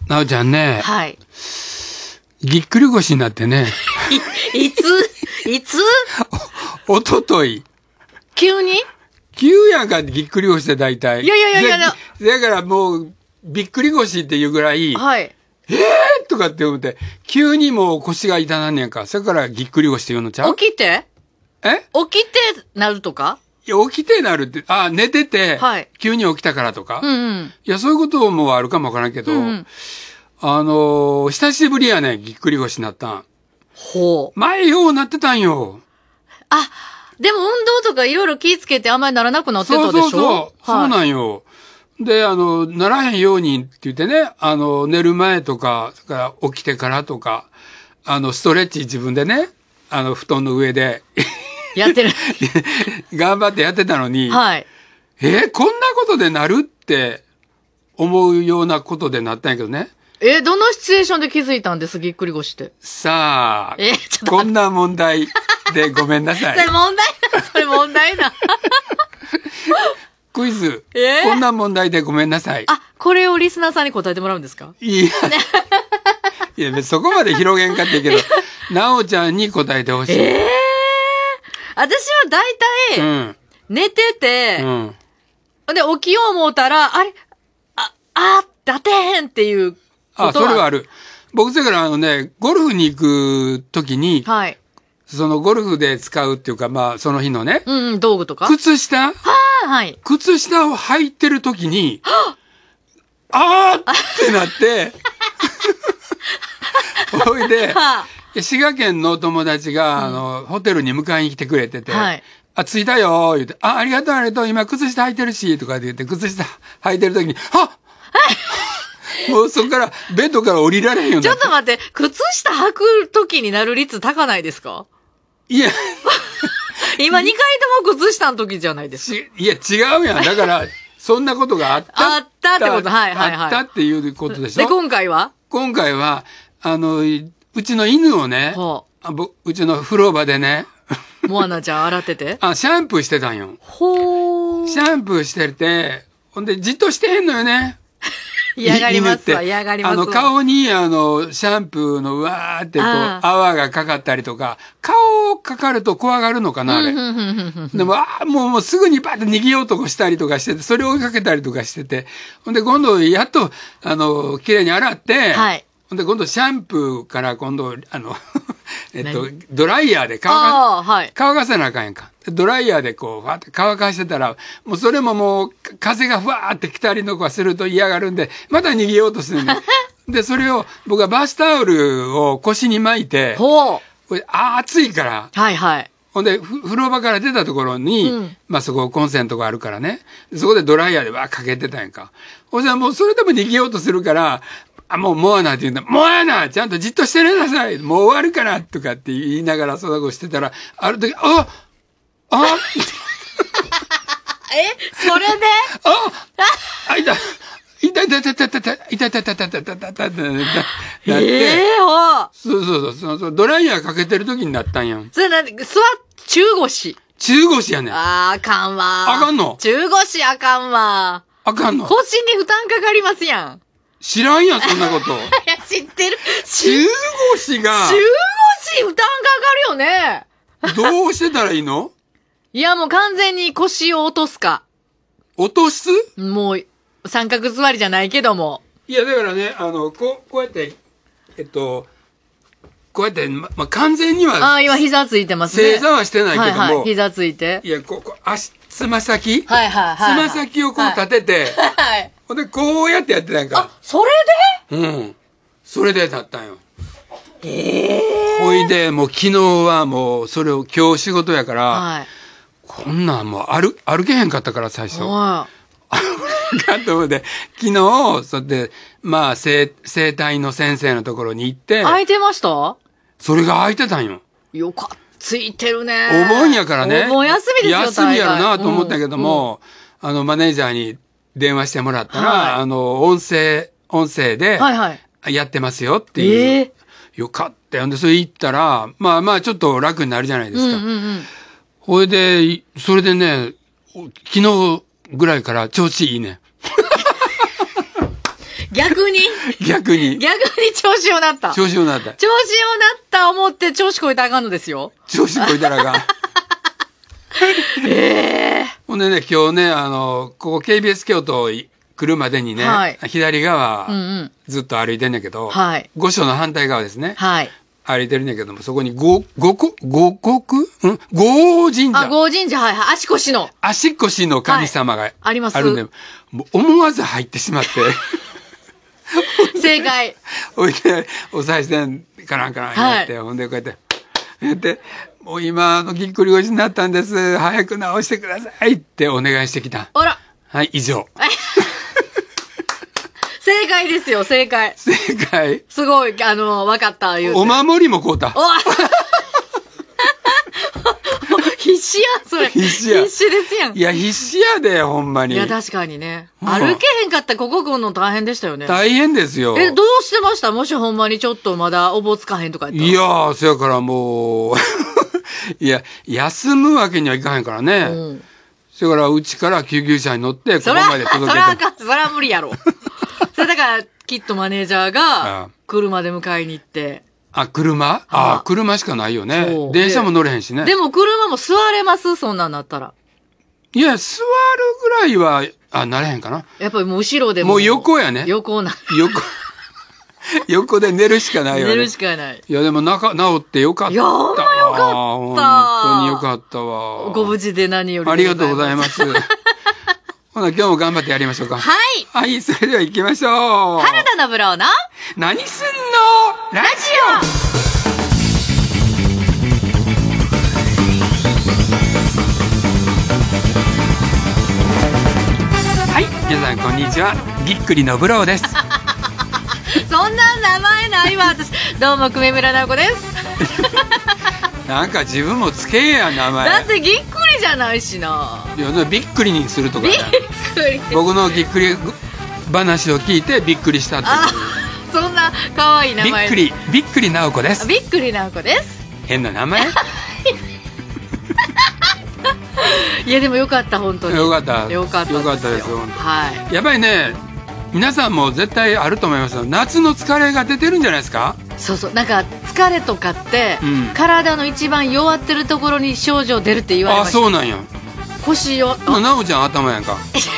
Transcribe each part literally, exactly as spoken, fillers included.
なおちゃんね、 はい。 ぎっくり腰になってね。 い、いついつお、おととい。 急に急やんか、ぎっくり腰って大体。 いやいやいやいやだからもう、びっくり腰っていうぐらい、 はい。 えーとかって思って、急にもう腰が痛なんねやんか。それからぎっくり腰って言うのちゃう？ 起きてえ起きてなるとかいや、起きてなるって、あ、寝てて、はい、急に起きたからとか。 うんうん。 いや、そういうこともあるかもわからんけど、うんうん、あのー、久しぶりやね、ぎっくり腰になったん。 ほう。 前ようなってたんよ。 あ、でも運動とかいろいろ気ぃつけてあんまりならなくなってたでしょ？そうそうそう。 はい、そうなんよ。で、あの、ならへんようにって言ってね、あの、寝る前とか、それから起きてからとか、あの、ストレッチ自分でね、あの、布団の上で。 やってる。 頑張ってやってたのに、 はい。 えー、こんなことでなるって思うようなことでなったんやけどね。 えー、どのシチュエーションで気づいたんですぎっくり腰って。 さあ、 えー、ちょっとこんな問題でごめんなさい。 それ問題だ。それ問題だ。 クイズ、 えー、 こんな問題でごめんなさい。 あ、これをリスナーさんに答えてもらうんですか？ いや、いや、そこまで広げんかって言うけど、なおちゃんに答えてほしい。 えー、私は大体、うん、寝てて、うん、で、起きよう思ったら、あれ、あ、あ、だてへんっていうことは。 あ、それはある。僕、だからあのね、ゴルフに行くときに、はい。そのゴルフで使うっていうか、まあ、その日のね。 うんうん、道具とか。 靴下ははい。 靴下を履いてるときに、あーってなって、ほいで、滋賀県の友達が、あの、ホテルに迎えに来てくれてて、はい。あ、着いたよー言って、あ、ありがとうありがとう、今靴下履いてるし、とかって言って、靴下履いてるときに、はっもうそこから、ベッドから降りられへんようになって。 ちょっと待って、靴下履くときになる率高ないですか？ いや。 今にかいとも靴下の時じゃないですか。 いや、違うやん。だから、そんなことがあった。 あったってこと、はいはいはい。 あったっていうことでしょ。 で、今回は今回は、あの、うちの犬をね、はあ、うちの風呂場でね、 モアナちゃん洗っててあ、シャンプーしてたんよ。 ほー。 シャンプーしてて、ほんで、じっとしてへんのよね。 嫌がりますわ、嫌がりますわ。 あの、顔に、あの、シャンプーのうわーってこう、泡がかかったりとか、顔かかると怖がるのかな、あれ。でも、あもう、もうすぐにバーって逃げようとしたりとかしてて、それを追いかけたりとかしてて、ほんで、今度、やっと、あの、綺麗に洗って、はい。ほんで、今度、シャンプーから今度、あの、えっと、ドライヤーで乾か、はい、乾かさなあかんやんか。ドライヤーでこう、ふわって乾かしてたら、もうそれももう、風がふわーって来たりとかすると嫌がるんで、また逃げようとするね。で、それを、僕はバスタオルを腰に巻いて、ほう。これ、あー暑いから。 はいはい。 ほんで、風呂場から出たところに、うん、まあそこコンセントがあるからね。そこでドライヤーでわーかけてたやんか。ほんで、もうそれでも逃げようとするから、あ、もう、モアナって言うんだ。モアナちゃんとじっとしてなさいもう終わるからとかって言いながらそんなことしてたら、ある時、ああえそれでああいたいたいたいたいたいたいたいたいたいたいたいたいたいたいたいたええー、 そうそうそうそう、ドライヤーかけてる時になったんやん。 それなんで、座っ、中腰。 中腰やねん。 あー、あかんわ。 あかんの？ 中腰あかんわ。 あかんの？ 腰に負担かかりますやん。 知らんやん、そんなこと。いや、知ってる。 中腰が。 中腰負担かかるよね。 どうしてたらいいの？ いや、もう完全に腰を落とすか。 落とす？ もう、三角座りじゃないけども。 いや、だからね、あの、こう、こうやって、えっと、こうやって、ま、まあ、完全には。 ああ、今膝ついてますね。 正座はしてないけども。はいはい、 膝ついて。 いや、こう、こう足、つま先はいはいはい、はい。 つま先をこう立てて。はい。ほんで、こうやってやってたんか。 あ、それで？うん。それでだったんよ。 ええー。 ほいで、もう昨日はもう、それを今日仕事やから、はい。こんなんもう歩、歩けへんかったから最初。はい。かと思って、昨日、そうやって、まあ、整、整体の先生のところに行って。 空いてました？ それが空いてたんよ。 よかった。ついてるね。 お盆やからね。 お盆休みですよ、 休みやろなと思ったけども、うんうん、あの、マネージャーに電話してもらったら、はい、あの、音声、音声で、はいはい。やってますよっていう。えー、よかったよ。で、それ行ったら、まあまあ、ちょっと楽になるじゃないですか。うんうんうん。ほいで、それでね、昨日ぐらいから調子いいね。 逆に逆に。 逆に調子よなった。 調子よなった。 調子よなった思って調子こいたらあかんのですよ。 調子こいたらあかん。 ええー。 ほんでね、今日ね、あの、ここ ケービーエス 京都来るまでにね、はい、左側、うんうん、ずっと歩いてんだけど、はい、御所の反対側ですね。はい。歩いてるんだけども、そこに五、五国、五国うん五神社。 あ、五神社、はいはい。足腰の。 足腰の神様が、はい、あります。 あるんで、もう思わず入ってしまって。 正解。 置いて、お賽銭かなんかなんやって、はい、ほんでこうやって、やって、もう今、のぎっくり腰になったんです。早く治してくださいってお願いしてきた。 あら。 はい、以上。 正解ですよ、正解。 正解。 すごい、あの、わかった言うて。 お守りも買うた。 必死や、それ。 必死や。 必死ですやん。 いや、必死やで、ほんまに。 いや、確かにね。歩けへんかったらここ来んの大変でしたよね。 大変ですよ。 え、どうしてました？もしほんまにちょっとまだおぼつかへんとかやったら。 いやー、そやからもう、いや、休むわけにはいかへんからね。うん。それから、うちから救急車に乗って、ここまで届けて。 そら、そら、そら無理やろ。それだから、きっとマネージャーが、車で迎えに行って。 あ、車ああ、車しかないよね。電車も乗れへんしね。 でも車も座れますそんなんなったら。 いや、座るぐらいは、あ、なれへんかな。 やっぱりもう後ろでも。 もう横やね。 横な。 横。横で寝るしかないよね。 寝るしかない。 いや、でもなか、治ってよかった。いや、 ほんまよかった。 本当によかったわ。 ご無事で何より。 ありがとうございます。ほな、今日も頑張ってやりましょうか。 はい。 はい、それでは行きましょう。 原田のブローの何すんのラジオ。はい、皆さんこんにちは。ぎっくりのブローです。 そんな名前ないわ、私。どうも、久米村直子です。 なんか自分もつけや、名前。 だってぎっくりじゃないしな。 いや、びっくりにするとかね。 びっくり。 僕のぎっくり話を聞いてびっくりしたって。 そんな可愛い名前。 びっくり、びっくり直子です。 びっくり直子です。 変な名前。 いやでもよかった本当に。 よかった。 よかった。 よかったです本当。 はい。 やっぱりね、皆さんも絶対あると思いますよ。夏の疲れが出てるんじゃないですか。 そうそう、なんか疲れとかって、うん、体の一番弱ってるところに症状出るって言われました。 あ、そうなんや。 腰よ。 なおちゃん頭やんか。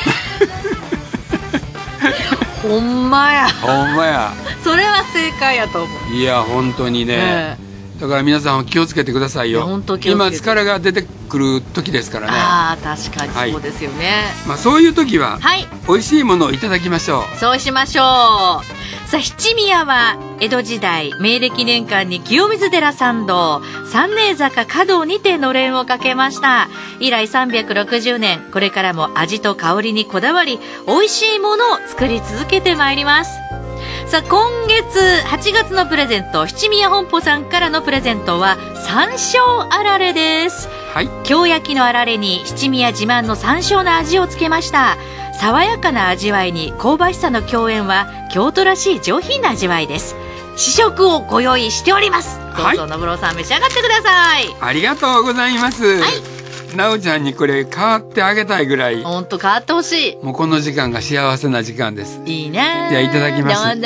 ほんまや。 ほんまや。 それは正解やと思う。 いや本当にね。ね、だから皆さん気をつけてくださいよ。 本当気をつけて。 今疲れが出てくる時ですからね。 ああ、確かにそうですよね。はい、 まあそういう時は、はい、美味しいものをいただきましょう。そうしましょう。さあ、七宮は江戸時代明暦年間に清水寺参道三名坂華道にてのれんをかけました。以来さんびゃくろくじゅうねん、これからも味と香りにこだわり美味しいものを作り続けてまいります。さあ、今月はちがつのプレゼント、七宮本舗さんからのプレゼントは山椒あられです。はい。京焼きのあられに七宮自慢の山椒の味をつけました。爽やかな味わいに香ばしさの共演は京都らしい上品な味わいです。試食をご用意しております。どうぞ、のぶろうさん召し上がってください。 ありがとうございます。はい。なおちゃんにこれ変わってあげたいぐらい。 ほんと変わってほしい。 もうこの時間が幸せな時間です。 いいね。 じゃあいただきます。 どうぞ。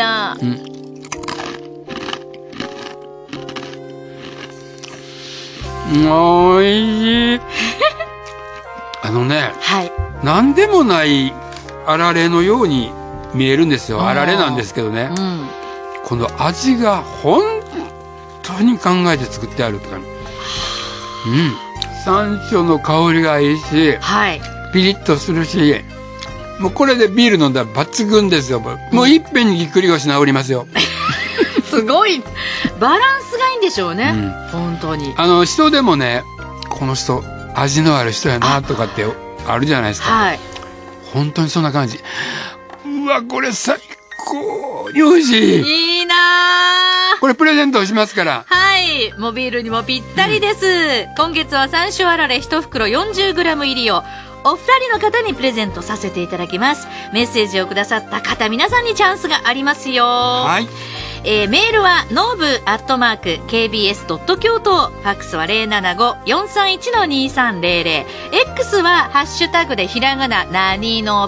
うん。おいしい。あのね。はい。なんでもないあられのように見えるんですよ。あられなんですけどね。うん、この味が本当に考えて作ってあるとか、ね。うん。山椒の香りがいいし、はい、ピリッとするし、もうこれでビール飲んだら抜群ですよ。もういっぺんにぎっくり腰治りますよ。 すごいバランスがいいんでしょうね。うん、本当に。 あの人でもね、この人味のある人やなとかってあるじゃないですか。はい。本当にそんな感じ。うわ、これ最高に美味しい。 いいなー。 これプレゼントしますから。 はい。モビールにもぴったりです。うん、今月は山椒あられいち袋 よんじゅうグラム 入りをお二人の方にプレゼントさせていただきます。メッセージをくださった方皆さんにチャンスがありますよ。はい。えー、メールはノーブアットマーク ケービーエスドット京都、ファックスは ゼロななご よんさんいち にさんゼロゼロ、 X はハッシュタグでひらがななにのぶ、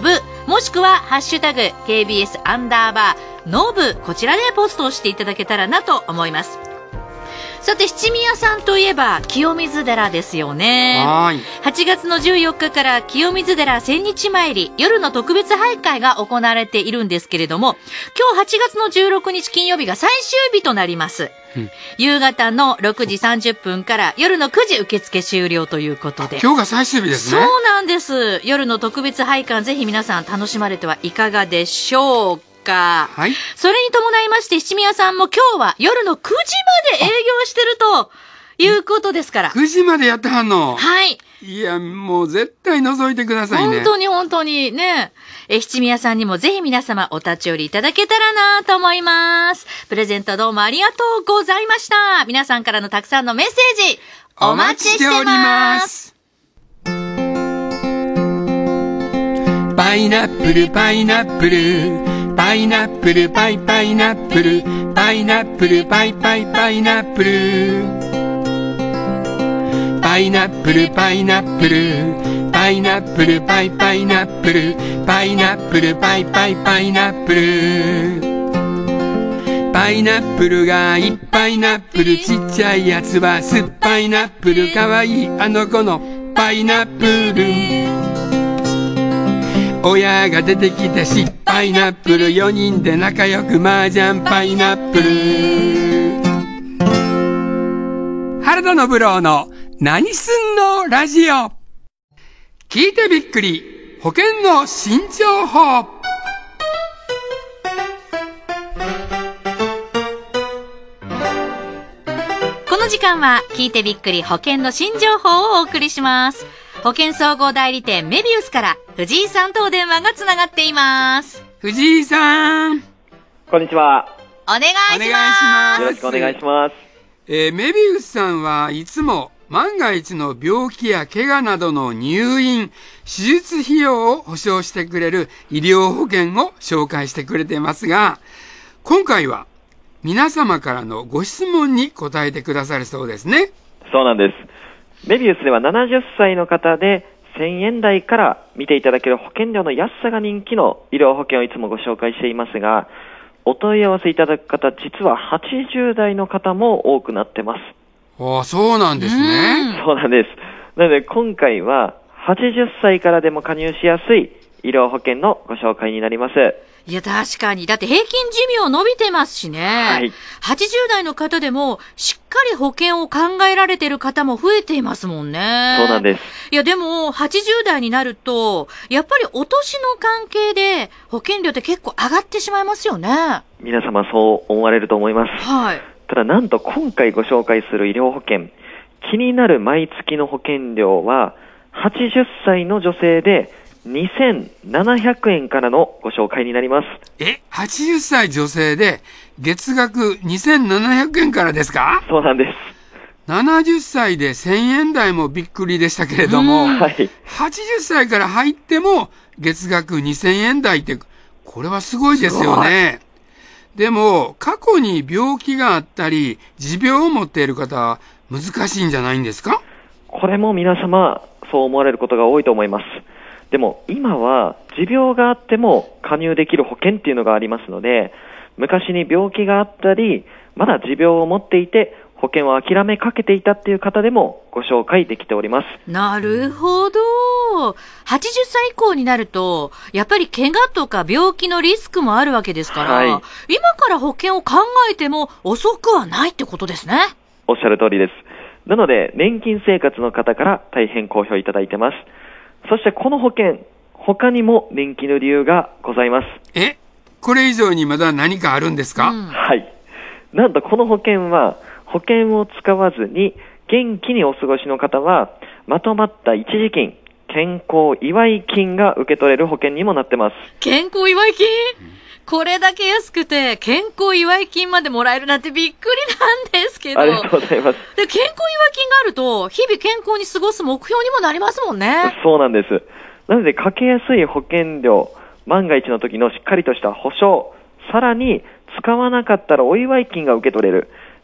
もしくは、ハッシュタグ、ケービーエス アンダーバー、ノブ、こちらでポストをしていただけたらなと思います。さて、七宮さんといえば、清水寺ですよね。 はい。 はちがつのじゅうよっかから清水寺千日参り、夜の特別拝会が行われているんですけれども、今日はちがつのじゅうろくにち金曜日が最終日となります。うん、夕方のろくじさんじゅっぷんから夜のくじ受付終了ということで。 今日が最終日ですね。 そうなんです。夜の特別拝観、ぜひ皆さん楽しまれてはいかがでしょうか。はい。それに伴いまして、七宮さんも今日は夜のくじまで営業してるということですから。 くじまでやってはんの？ はい。 いや、もう絶対覗いてくださいね。 本当に本当にね。え、七宮さんにもぜひ皆様お立ち寄りいただけたらなと思います。プレゼントどうもありがとうございました。皆さんからのたくさんのメッセージ、お待ちしております。 パイナップル、パイナップル。パイナップルパイパイナップルパイナップルパイパイパイナップルパイナップルパイナップルパイナップルパイパイナップルパイナップルパイパイパイナップルパイナップルがいっぱいナップルちっちゃいやつは酸っぱいナップルかわいいあの子のパイナップル親が出てきてしパイナップルよにんで仲良く麻雀パイナップル原田信郎の何すんのラジオ聞いてびっくり保険の新情報この時間は聞いてびっくり保険の新情報をお送りします。保険総合代理店メビウスから藤井さんとお電話がつながっています。 藤井さん。 こんにちは。 お願いします。お願いします。 よろしくお願いします。 えー、メビウスさんはいつも万が一の病気や怪我などの入院、手術費用を保証してくれる医療保険を紹介してくれていますが、今回は皆様からのご質問に答えてくださるそうですね。 そうなんです。メビウスではななじゅっさいの方でせんえん台から見ていただける保険料の安さが人気の医療保険をいつもご紹介していますが、お問い合わせいただく方、実ははちじゅう代の方も多くなってます。 ああ、そうなんですね。 そうなんです。なので今回ははちじゅっさいからでも加入しやすい医療保険のご紹介になります。 いや、確かに。だって平均寿命伸びてますしね。はい。はちじゅう代の方でも、しっかり保険を考えられている方も増えていますもんね。 そうなんです。 いや、でも、はちじゅう代になると、やっぱりお年の関係で、保険料って結構上がってしまいますよね。 皆様そう思われると思います。 はい。 ただ、なんと今回ご紹介する医療保険、気になる毎月の保険料は、はちじゅっさいの女性で、にせんななひゃくえんからのご紹介になります。 え、はちじゅっさい女性で月額にせんななひゃくえんからですか？ そうなんです。 ななじゅっさいでせんえん台もびっくりでしたけれども、はい、はちじゅっさいから入っても月額にせんえん台って、これはすごいですよね。でも、過去に病気があったり、持病を持っている方は難しいんじゃないんですか？ これも皆様、そう思われることが多いと思います。でも今は持病があっても加入できる保険っていうのがありますので、昔に病気があったり、まだ持病を持っていて保険を諦めかけていたっていう方でもご紹介できております。 なるほど。はちじゅっさい以降になると、やっぱり怪我とか病気のリスクもあるわけですから、はい、今から保険を考えても遅くはないってことですね。 おっしゃる通りです。なので、年金生活の方から大変好評いただいてます。そしてこの保険、他にも人気の理由がございます。 え、これ以上にまだ何かあるんですか？うん、 はい。なんとこの保険は、保険を使わずに元気にお過ごしの方は、まとまった一時金、健康祝い金が受け取れる保険にもなってます。 健康祝い金？これだけ安くて健康祝い金までもらえるなんてびっくりなんですけど。 ありがとうございます。 で、健康祝い金があると日々健康に過ごす目標にもなりますもんね。 そうなんです。なのでかけやすい保険料、万が一の時のしっかりとした保証、さらに使わなかったらお祝い金が受け取れる。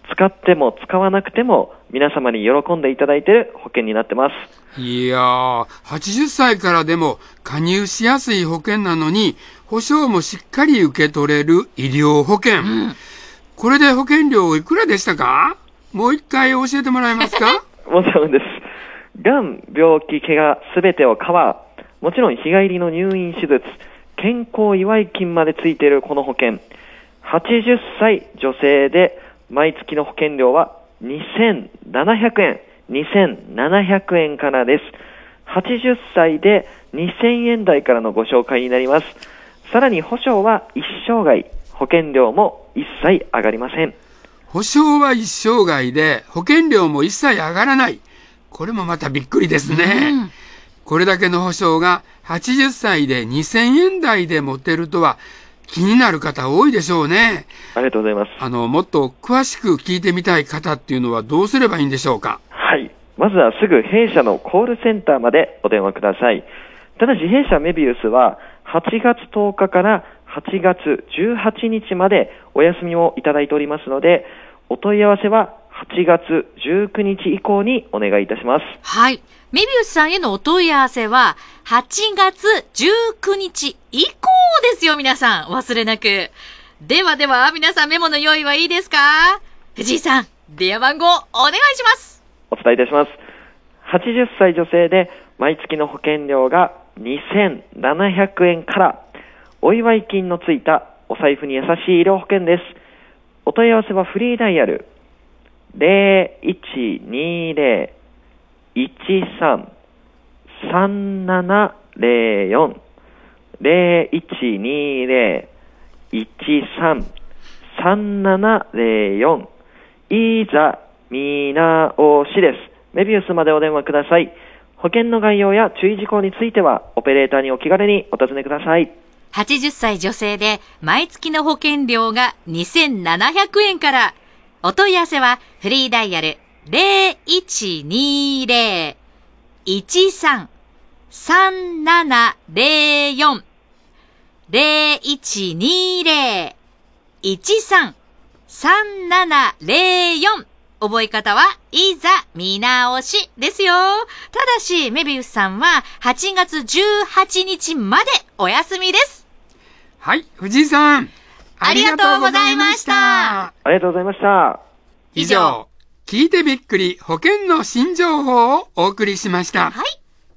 使っても使わなくても皆様に喜んでいただいている保険になってます。 いやー、はちじゅっさいからでも加入しやすい保険なのに、保証もしっかり受け取れる医療保険。うん、これで保険料いくらでしたか？もう一回教えてもらえますか？ もちろんです。がん、病気、怪我、すべてをカバー。もちろん日帰りの入院手術、健康祝い金までついているこの保険。はちじゅっさい女性で毎月の保険料はにせんななひゃくえん。にせんななひゃくえんからです。はちじゅっさいでにせんえん台からのご紹介になります。さらに保証は一生涯、保険料も一切上がりません。 保証は一生涯で保険料も一切上がらない。これもまたびっくりですね。うん、これだけの保証がはちじゅっさいでにせんえん台で持てるとは気になる方多いでしょうね。 ありがとうございます。 あの、もっと詳しく聞いてみたい方っていうのはどうすればいいんでしょうか？ はい。まずはすぐ弊社のコールセンターまでお電話ください。ただし弊社メビウスははちがつとおかからはちがつじゅうはちにちまでお休みをいただいておりますので、お問い合わせははちがつじゅうくにち以降にお願いいたします。 はい。メビウスさんへのお問い合わせははちがつじゅうくにち以降ですよ、皆さん。忘れなく。ではでは、皆さんメモの用意はいいですか？藤井さん、電話番号お願いします。 お伝えいたします。はちじゅっさい女性で毎月の保険料がにせんななひゃくえんから、お祝い金のついたお財布に優しい医療保険です。お問い合わせはフリーダイヤルゼロいちにゼロ いちさん さんななゼロよん ゼロいちにゼロ いちさん さんななゼロよん いざ見直しです。メビウスまでお電話ください。保険の概要や注意事項についてはオペレーターにお気軽にお尋ねください。 はちじゅっさい女性で毎月の保険料がにせんななひゃくえんから。お問い合わせはフリーダイヤルゼロいちにゼロ いちさん さんななゼロよん ゼロいちにゼロ いちさん さんななゼロよん。覚え方はいざ見直しですよ。ただしメビウスさんははちがつじゅうはちにちまでお休みです。 はい、藤井さん、 ありがとうございました。 ありがとうございました。 以上、聞いてびっくり保険の新情報をお送りしました。 はい。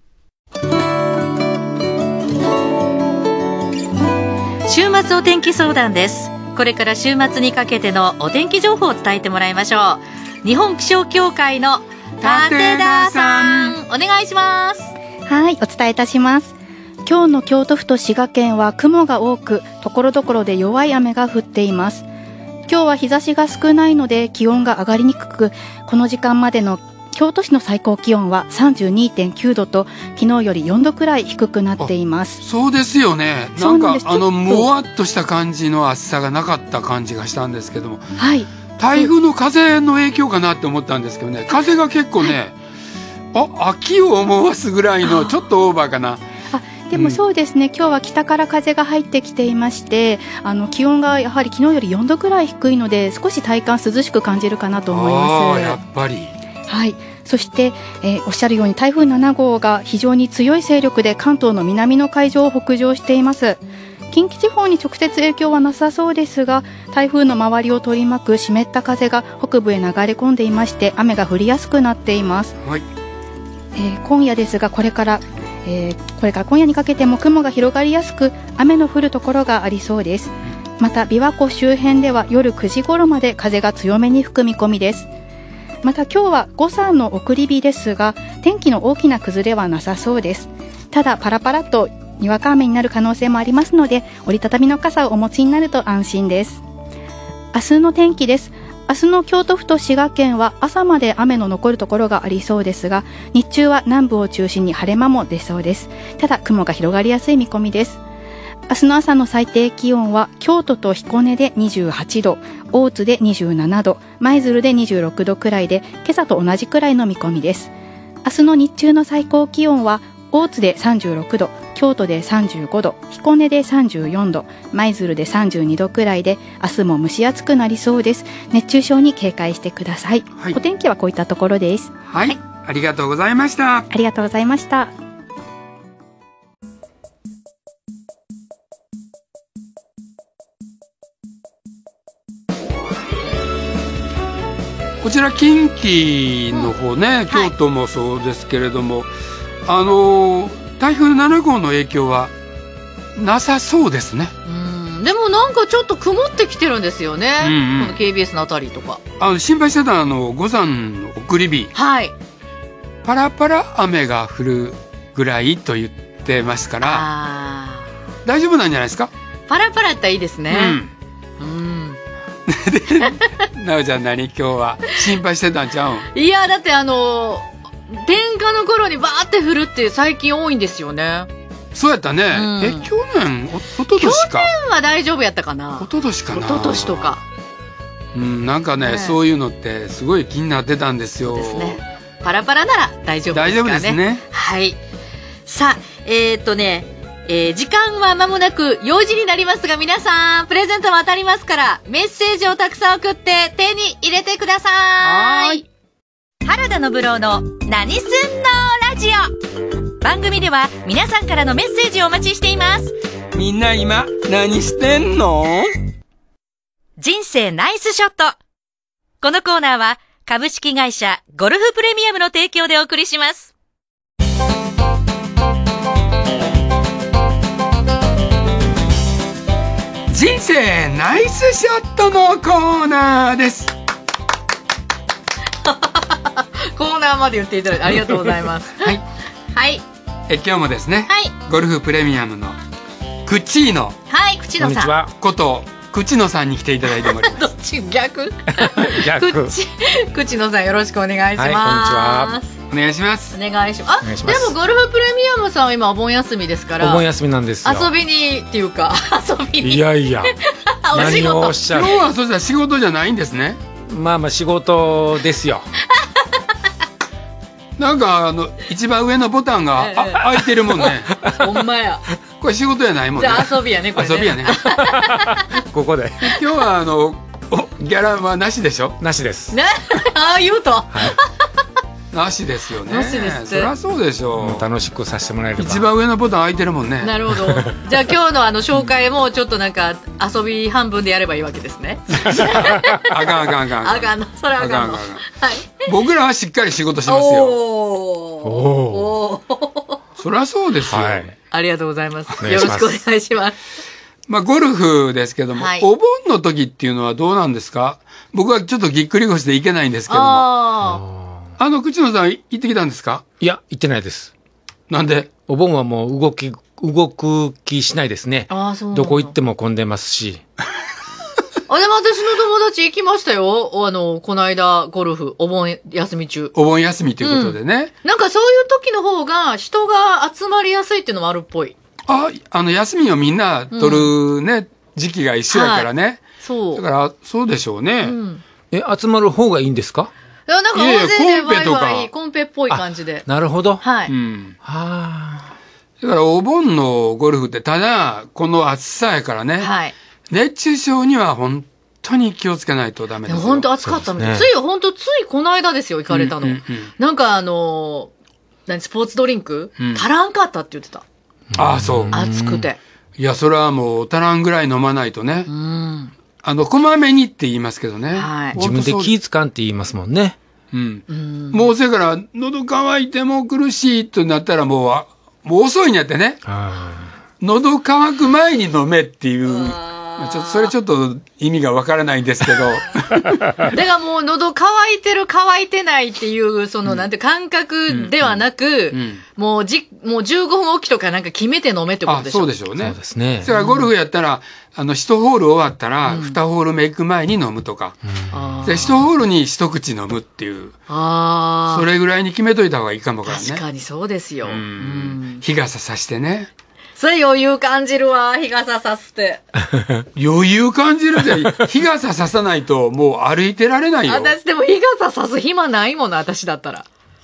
週末お天気相談です。これから週末にかけてのお天気情報を伝えてもらいましょう。日本気象協会の立田さん、お願いします。 はい、お伝えいたします。今日の京都府と滋賀県は雲が多く、ところどころで弱い雨が降っています。今日は日差しが少ないので気温が上がりにくく、この時間までの京都市の最高気温は さんじゅうにてんきゅうどと昨日よりよんどくらい低くなっています。 そうですよね。なんかあのもわっとした感じの暑さがなかった感じがしたんですけども、 はい、 台風の風の影響かなって思ったんですけどね、風が結構ね、はい、あ、秋を思わすぐらいのちょっとオーバーかな。 でもそうですね、うん、今日は北から風が入ってきていまして、あの気温がやはり昨日よりよんどくらい低いので少し体感涼しく感じるかなと思います。 あ、やっぱり。 はい、そして、えー、おっしゃるように台風ななごうが非常に強い勢力で関東の南の海上を北上しています。近畿地方に直接影響はなさそうですが、台風の周りを取り巻く湿った風が北部へ流れ込んでいまして雨が降りやすくなっています。 はい、 えー、今夜ですがこれからえー、これから今夜にかけても雲が広がりやすく雨の降るところがありそうです。また琵琶湖周辺では夜くじ頃まで風が強めに吹く見込みです。また今日は五山の送り火ですが天気の大きな崩れはなさそうです。ただパラパラとにわか雨になる可能性もありますので折りたたみの傘をお持ちになると安心です。明日の天気です。明日の京都府と滋賀県は朝まで雨の残るところがありそうですが、日中は南部を中心に晴れ間も出そうです。ただ雲が広がりやすい見込みです。明日の朝の最低気温は京都と彦根でにじゅうはちど、大津でにじゅうななど、舞鶴でにじゅうろくどくらいで今朝と同じくらいの見込みです。明日の日中の最高気温は大津でさんじゅうろくど、 京都でさんじゅうごど、彦根でさんじゅうよんど、舞鶴でさんじゅうにどくらいで、明日も蒸し暑くなりそうです。熱中症に警戒してください。はい、お天気はこういったところです。 はい、はい、ありがとうございました。 ありがとうございました。 こちら近畿の方ね、うん、京都もそうですけれども、はい、あの台風ななごうの影響はなさそうですね。 うん、でもなんかちょっと曇ってきてるんですよね、うんうん、この ケービーエス のあたりとか。 あの心配してたあの五山の送り火、 はい、 パラパラ雨が降るぐらいと言ってますから、あ大丈夫なんじゃないですか。 パラパラっていいですね。うん、うんなおちゃん何今日は心配してたんちゃうん？ いやだってあの天下の頃にバーって降るって最近多いんですよね。 そうやったね、うん、え去年おおととしか。 去年は大丈夫やったかな。 おととしかな。 おととしとか、 うん、なんかね、ねそういうのってすごい気になってたんですよ。 そうですね、パラパラなら大丈夫ですからね。大丈夫ですね。はい。さあえー、っとねえー、時間は間もなくよじになりますが、皆さんプレゼントも当たりますからメッセージをたくさん送って手に入れてください。はい。原田のブローの何すんのラジオ。番組では皆さんからのメッセージをお待ちしています。 みんな今何してんの？ 人生ナイスショット。このコーナーは株式会社ゴルフプレミアムの提供でお送りします。 人生ナイスショットのコーナーです。 コーナーまで言っていただいてありがとうございます。 はい、 はい、 え今日もですね、 はい、 ゴルフプレミアムのクチーノ、 はい、クチーノさんことクチノさんに来ていただいております。 どっち逆？ 逆。 クチクチノさんよろしくお願いします。はい、こんにちは。 お願いします。 お願いします。あ、でもゴルフプレミアムさんは今お盆休みですから。 お盆休みなんですよ。 遊びにっていうか遊びに。 いやいや。何をおっしゃる。 今日はそうしたら仕事じゃないんですね。 まあまあ仕事ですよ。 なんかあの一番上のボタンが、ええ、あ開いてるもんね。 ほんまや。 これ仕事じゃないもんね。 じゃあ遊びやねこれね。 遊びやね。 ここで。 今日はあのギャラはなしでしょ。 なしです。 ね、ああ言うと。 はい、 なしですよね。 なしですって。 そりゃそうでしょう。 楽しくさせてもらえれば。 一番上のボタン開いてるもんね。 なるほど。じゃあ今日のあの紹介もちょっとなんか遊び半分でやればいいわけですね。 あかんあかんあかん。 あかんの。それあかんの。はい。 僕らはしっかり仕事しますよ。 おお。 そりゃそうですよ。はい。 ありがとうございます。よろしくお願いします。 まあゴルフですけども、はい、お盆の時っていうのはどうなんですか？僕はちょっとぎっくり腰で行けないんですけども。ああの口野さん行ってきたんですか？ いや行ってないです。なんで？ お盆はもう動き動く気しないですね。あ、そう。どこ行っても混んでますし。 あ、でも私の友達行きましたよ。あの、この間、ゴルフ、お盆休み中。 お盆休みということでね、 うん。なんかそういう時の方が人が集まりやすいっていうのもあるっぽい。 あ、あの、休みをみんな取るね、うん、時期が一緒やからね。はい、そう。だから、そうでしょうね。うん、 え、集まる方がいいんですか？ いや、なんか大勢でワイワイ、コンペっぽい感じで。 なるほど。 はい。うん。はあ。だから、お盆のゴルフって、ただ、この暑さやからね。はい。熱中症には本当に気をつけないとダメですよ。 本当暑かったの、ね、つい本当ついこの間ですよ行かれたの、うんうんうん、なんかあの何スポーツドリンク、うん、足らんかったって言ってた。 ああそう。 暑くて。 いやそれはもう足らんぐらい飲まないとね。うん、あのこまめにって言いますけどね。 はい、自分で気ぃつかんって言いますもんね。 うん。うん、もうそれから喉乾いても苦しいとなったらもうもう遅いんやってね。喉乾く前に飲めっていう。ちょっとそれちょっと意味がわからないんですけどだからもう喉乾いてる乾いてないっていうその、うん、なんて感覚ではなく、うんうん、もうじもうじゅうごふんおきとかなんか決めて飲めってことでしょ。 あ、そうでしょうね。 そうですね。 それからゴルフやったら、あのいちホール終わったらにホール目行く前に飲むとか、うん、でいちホールに一口飲むっていう、あ、それぐらいに決めといた方がいいかもからね。 確かにそうですよ。うん、うん、日傘さしてね。 それ余裕感じるわ、日傘さして。 余裕感じるって日傘ささないともう歩いてられないよ。 私でも日傘さす暇ないもの、私だったら。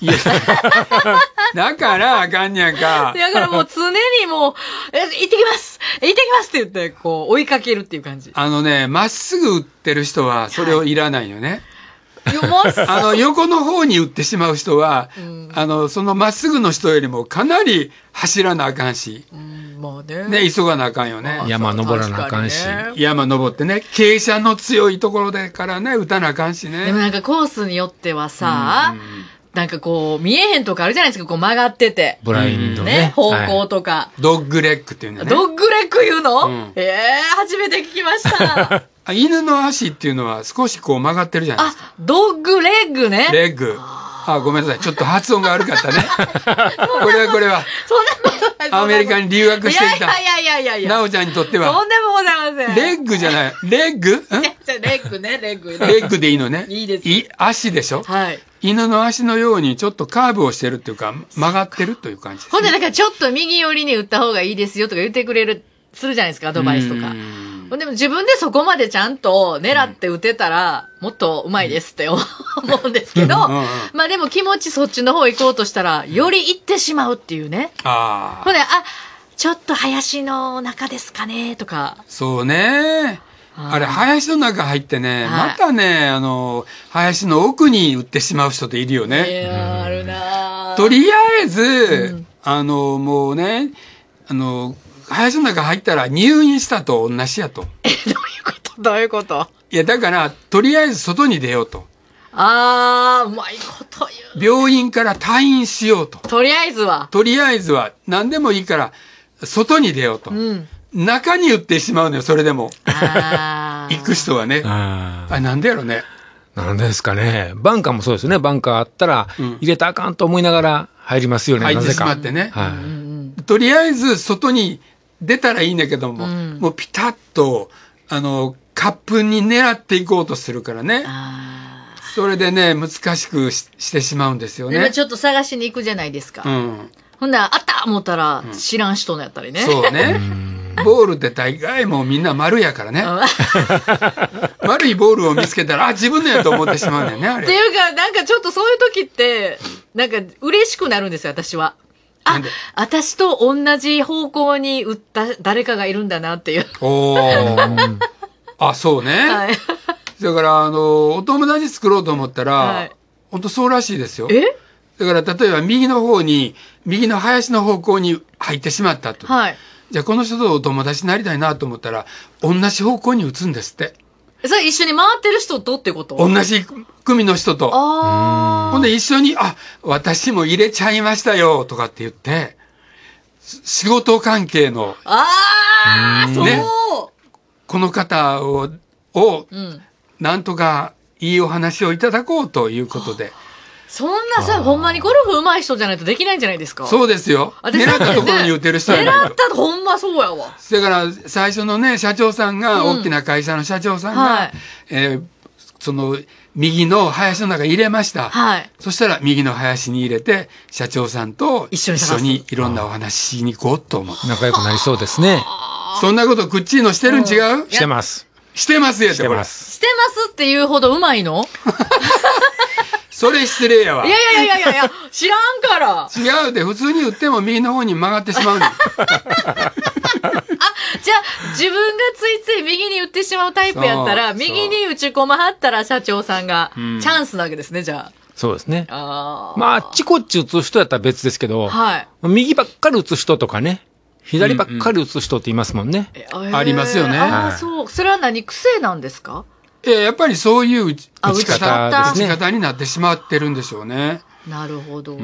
いや、だからあかんやんか。 だからもう常にもう、え、行ってきます行ってきますって言って、こう、追いかけるっていう感じ。 あのね、まっすぐ打ってる人はそれをいらないよね。 はい、 あの、横の方に打ってしまう人は、うん、あの、そのまっすぐの人よりもかなり走らなあかんし。うんまあね、ね、急がなあかんよね。 山登らなあかんし。 ね、山登ってね、傾斜の強いところでからね、打たなあかんしね。 でもなんかコースによってはさ、うん、なんかこう、見えへんとかあるじゃないですか、こう曲がってて。 ブラインドね。 ね、方向とか、 はい。ドッグレッグっていうんだね。 ドッグレッグ言うの、うん、ええー、初めて聞きました。 犬の足っていうのは少しこう曲がってるじゃないですか。 あ、ドッグレッグね。 レッグ。あ、ごめんなさい。ちょっと発音が悪かったね。これはこれは。 そんなことない。 アメリカに留学してきた。 いやいやいやいや。 なおちゃんにとっては。 とんでもございません。 レッグじゃない。レッグ？ レッグね、レッグ。 レッグでいいのね。 いいです。 い、足でしょ？ はい。 犬の足のようにちょっとカーブをしてるっていうか、曲がってるという感じです、ね。 ほんで、だからちょっと右寄りに打った方がいいですよとか言ってくれる、するじゃないですか、アドバイスとか。でも自分でそこまでちゃんと狙って打てたら、もっと上手いですって思うんですけど、まあでも気持ちそっちの方行こうとしたら、より行ってしまうっていうね。 ああ。 ほんで、あ、ちょっと林の中ですかね、とか。 そうね。あれ、林の中入ってね、はい、またね、あの、林の奥に打ってしまう人っているよね。 いや、あるな。 とりあえず、うん、あの、もうね、あの、林の中入ったら入院したと同じやと。 え、どういうことどういうこといや、だから、とりあえず外に出ようと。 あー、うまいこと言う。病院から退院しようと。 とりあえずは。 とりあえずは、何でもいいから、外に出ようと。うん、中に打ってしまうのよ、それでも。 あ行く人はね。 ああ、なんでやろね。 なんでですかね。バンカーもそうですよね。バンカーあったら、入れたらあかんと思いながら入りますよね。 入ってしまってね。 はい、 うんうん、 とりあえず、外に出たらいいんだけども、うん、もうピタッと、あの、カップに狙っていこうとするからね。それでね、難しく し, してしまうんですよね。 でもちょっと探しに行くじゃないですか。 うん、 ほんなら、あった思ったら、知らん人のやったりね。 そうね。ボールって大概もうみんな丸やからね。丸いボールを見つけたら、あ、自分のやと思ってしまうんだよね、あれ。 っていうか、なんかちょっとそういう時って、なんか嬉しくなるんですよ、私は。あ、私と同じ方向に打った誰かがいるんだなっていう。 おー。あ、そうね。 はい。 だから、あの、お友達作ろうと思ったら、はい、本当そうらしいですよ。 え？ だから、例えば右の方に、右の林の方向に入ってしまったと。 はい。 じゃあ、この人とお友達になりたいなと思ったら、同じ方向に打つんですって。 それ一緒に回ってる人とってこと？ 同じ組の人と。 ああ。 ほんで一緒に、あ、私も入れちゃいましたよ、とかって言って、仕事関係の。 ああ、ね、そう。 この方を、を、うん、なんとかいいお話をいただこうということで。 そんなさ、ほんまにゴルフ上手い人じゃないとできないんじゃないですか？ そうですよ。狙ったところに打てる人やないと。狙ったほんまそうやわ。 だから、最初のね、社長さんが、うん、大きな会社の社長さんが、はい、えー、その、右の林の中に入れました。 はい。 そしたら、右の林に入れて、社長さんと一緒に、一緒にいろんなお話しに行こうと思う。 仲良くなりそうですね。 そんなことクッチーのしてるん違う？ してます。 してますやしてます。 してますっていうほど上手いの？ それ失礼やわ。 いやいやいやいやいや、知らんから。 違うで、普通に打っても右の方に曲がってしまうの。あ、 じゃあ、自分がついつい右に打ってしまうタイプやったら、右に打ち込まはったら社長さんが、チャンスなわけですね、じゃあ。 そうですね。 あまあ、あっちこっち打つ人やったら別ですけど、 はい。 右ばっかり打つ人とかね、左ばっかり打つ人っていますもんね。 うんうん、ありますよね。 ああ、そう。それは何癖なんですか？ えー、やっぱりそういう打ち方、 打ち方打ち方になってしまってるんでしょうね。 なるほど。 うん。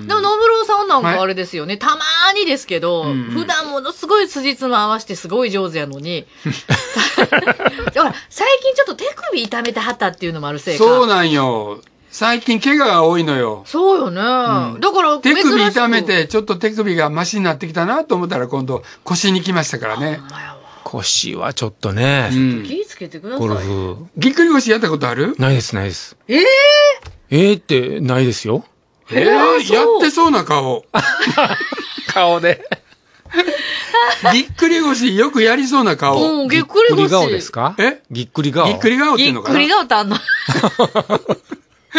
でも、野村さんなんかあれですよね。はい、たまーにですけど、うんうん、普段ものすごい辻褄合わせてすごい上手やのに。だから最近ちょっと手首痛めてはったっていうのもあるせいか。 そうなんよ。最近怪我が多いのよ。 そうよね。うん、だから手首痛めて、ちょっと手首がマシになってきたなと思ったら今度腰に来ましたからね。 腰はちょっとね。 ちょっと気ぃつけてください。 ゴルフ。 ぎっくり腰やったことある？ ないです、ないです。 ええー、 えーってないですよ。 えー、やってそうな顔。 顔で。 ぎっくり腰よくやりそうな顔。 うん、ぎっくり腰。 ぎっくり顔ですか？ え？ ぎっくり顔。 ぎっくり顔っていうのかな？ ぎっくり顔ってあんの。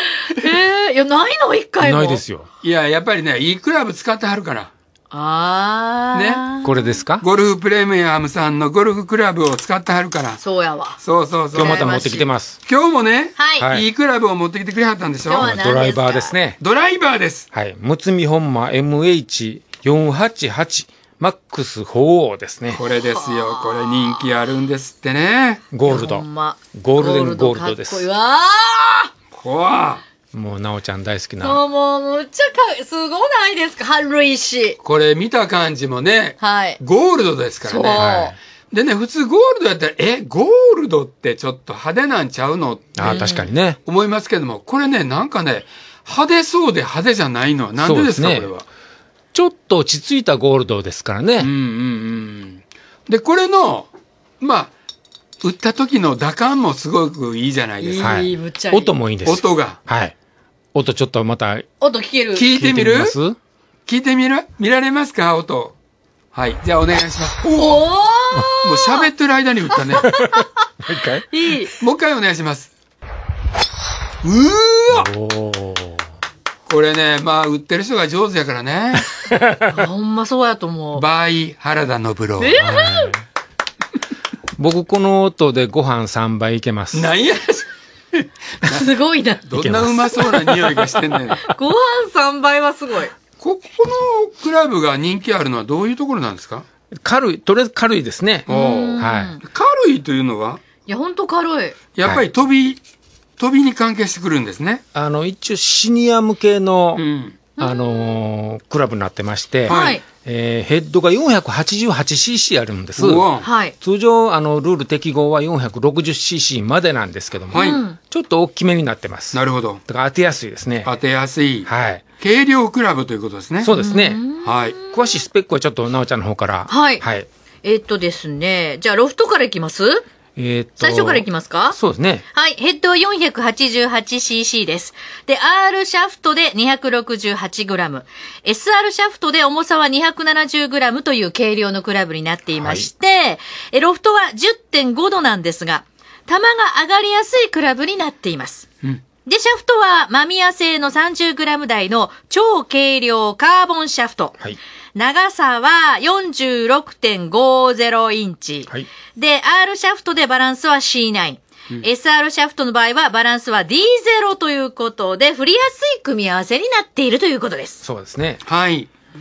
ええー、いや、ないの一回も。 ないですよ。 いや、やっぱりね、いいクラブ使ってはるから。 ああ。 ね。 これですか？ ゴルフプレミアムさんのゴルフクラブを使ってはるから。 そうやわ。 そうそうそう。 今日また持ってきてます。 今日もね、 はい。 いいクラブを持ってきてくれはったんでしょ？ 今日は何ですか？ ドライバーですね。 ドライバーです。 はい。むつみ本間 エムエイチよんはちはち マックスフォーオーですね。 これですよ。これ人気あるんですってね。 ゴールド。ゴールデンゴールドです。 かっこいいわー。こわもう、なおちゃん大好きな。 そう、もう、むっちゃか、すごないですか、軽いし。 これ見た感じもね、 はい。 ゴールドですからね。 はい、 でね、普通ゴールドやったら、え、ゴールドってちょっと派手なんちゃうのって。 あ、確かにね。 思いますけども、これね、なんかね、派手そうで派手じゃないのはなんでですか、 ね、 これは。 ちょっと落ち着いたゴールドですからね。うんうんうん。で、これの、まあ、打った時の打感もすごくいいじゃないですか。 いい、むっちゃいい。 音もいいんです。 音が。 はい。音ちょっとまた。 音聞ける。 聞いてみる？ 聞いてみる？見られますか？音。はい。じゃあお願いします。 おおもう喋ってる間に打ったね。もう一回いい。 もう一回お願いします。うーわおこれね、まあ、売ってる人が上手やからね。 ほんまそうやと思う。 バイ、原田信郎。 えー、 僕この音でご飯さんばいいけます。 なんやすごいな。 どんなうまそうな匂いがしてんねん。 ご飯さんばいはすごい。 ここのクラブが人気あるのはどういうところなんですか？ 軽い、とりあえず軽いですね。 はい。軽いというのはいや、ほんと軽い。 やっぱり飛び、はい、飛びに関係してくるんですね。 あの、一応シニア向けの、 うん、 あのー、クラブになってまして、 はい。 えー、ヘッドが よんひゃくはちじゅうはちシーシー あるんです。 はい。 通常、あの、ルール適合は よんひゃくろくじゅうシーシー までなんですけども、はい、ちょっと大きめになってます。 なるほど。 だから当てやすいですね。 当てやすい。 はい。 軽量クラブということですね。 そうですね。 はい。 詳しいスペックはちょっと、なおちゃんの方から。 はい。 はい。 えー、っとですね、じゃあロフトからいきます？ えー、っと最初からいきますか？ そうですね。 はい。ヘッド よんひゃくはちじゅうはちシーシー です。で、R シャフトで にひゃくろくじゅうはちグラム。エスアール シャフトで重さは にひゃくななじゅうグラム という軽量のクラブになっていまして、はい、えロフトは じゅってんご 度なんですが、球が上がりやすいクラブになっています。うん、で、シャフトはマミヤ製の さんじゅうグラム 台の超軽量カーボンシャフト。はい、長さは よんじゅうろくてんごゼロ インチ。はい、で、R シャフトでバランスは シーナイン。うん、エスアール シャフトの場合はバランスは ディーゼロ ということで、振りやすい組み合わせになっているということです。 そうですね。 はい。 うん。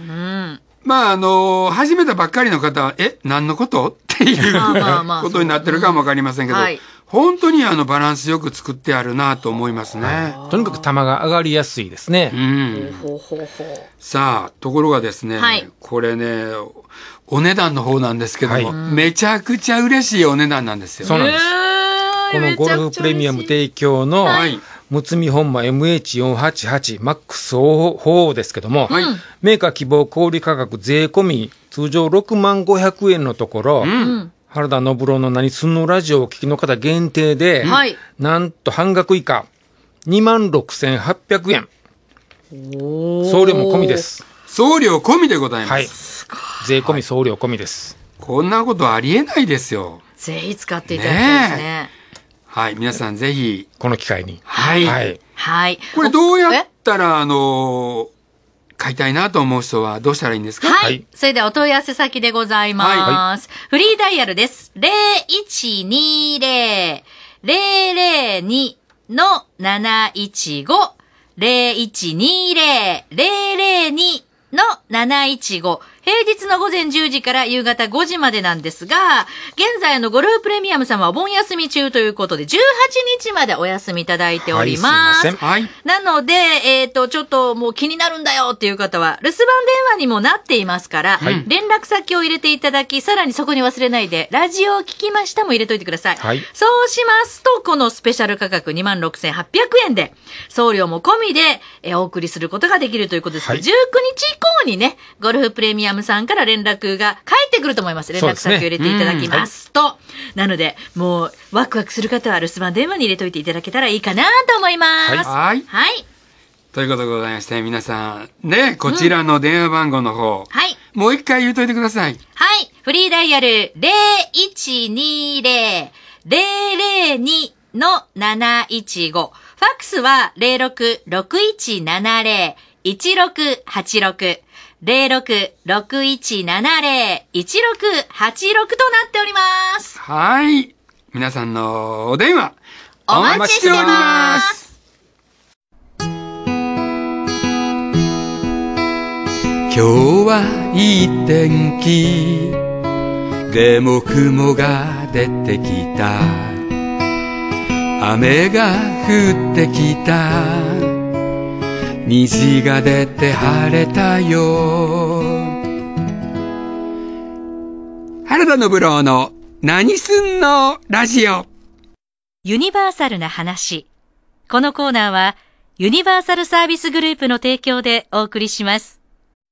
まあ、あのー、始めたばっかりの方は、え、何のことっていうことになってるかもわかりませんけど、はい、本当にあのバランスよく作ってあるなと思いますね。 とにかく球が上がりやすいですね。 うん。 ほうほうほう。 さあ、ところがですね、はい、これね、お値段の方なんですけども、はい、めちゃくちゃ嬉しいお値段なんですよ。 そうなんです。このゴルフプレミアム提供の、はい、むつみ本間 エムエイチよんはちはち マックスフォーオーですけども、はい、メーカー希望小売価格税込み通常ろくまんごひゃくえんのところ、うん、原田信郎の何すんのラジオをお聞きの方限定で、はい、なんと半額以下にまんろくせんはっぴゃくえん。送料も込みです。 送料込みでございます。 はい、税込み送料込みです。 こんなことありえないですよ。 ぜひ使っていただきたいですね。 はい。皆さんぜひ。 この機会に。 はい。 はい。はい。 これどうやったら、あの、買いたいなと思う人はどうしたらいいんですか？ はい。はい、それではお問い合わせ先でございます。はい、フリーダイヤルです。ゼロいちにゼロ ゼロゼロに のなないちご。ゼロいちにゼロ ゼロゼロに のなないちご。平日の午前じゅうじから夕方ごじまでなんですが、現在のゴルフプレミアム様はお盆休み中ということで、じゅうはちにちまでお休みいただいております。はい、すいません。はい。なので、えっと、ちょっともう気になるんだよっていう方は、留守番電話にもなっていますから、はい、連絡先を入れていただき、さらにそこに忘れないで、ラジオを聞きましたも入れといてください。はい。そうしますと、このスペシャル価格 にまんろくせんはっぴゃくえんで、送料も込みで、えお送りすることができるということですが、はい、じゅうくにち以降にね、ゴルフプレミアムさんから連絡が返ってくると思います。連絡先を入れていただきますと。はい、なので、もう、ワクワクする方は留守番電話に入れといていただけたらいいかなと思います。 はい。 はい。 ということでございまして、皆さん、ね、こちらの電話番号の方。うん、はい。もう一回言うといてください。 はい。フリーダイヤルゼロいちにゼロ ゼロゼロに のなないちご。 ファックスは ゼロろく ろくいちななゼロ いちろくはちろく ゼロろく ろくいちななゼロ いちろくはちろくとなっております。 はい。皆さんのお電話、 お待ちしております。 今日はいい天気、でも雲が出てきた。雨が降ってきた。虹が出て晴れたよ。原田信郎の何すんのラジオ。 ユニバーサルな話。このコーナーはユニバーサルサービスグループの提供でお送りします。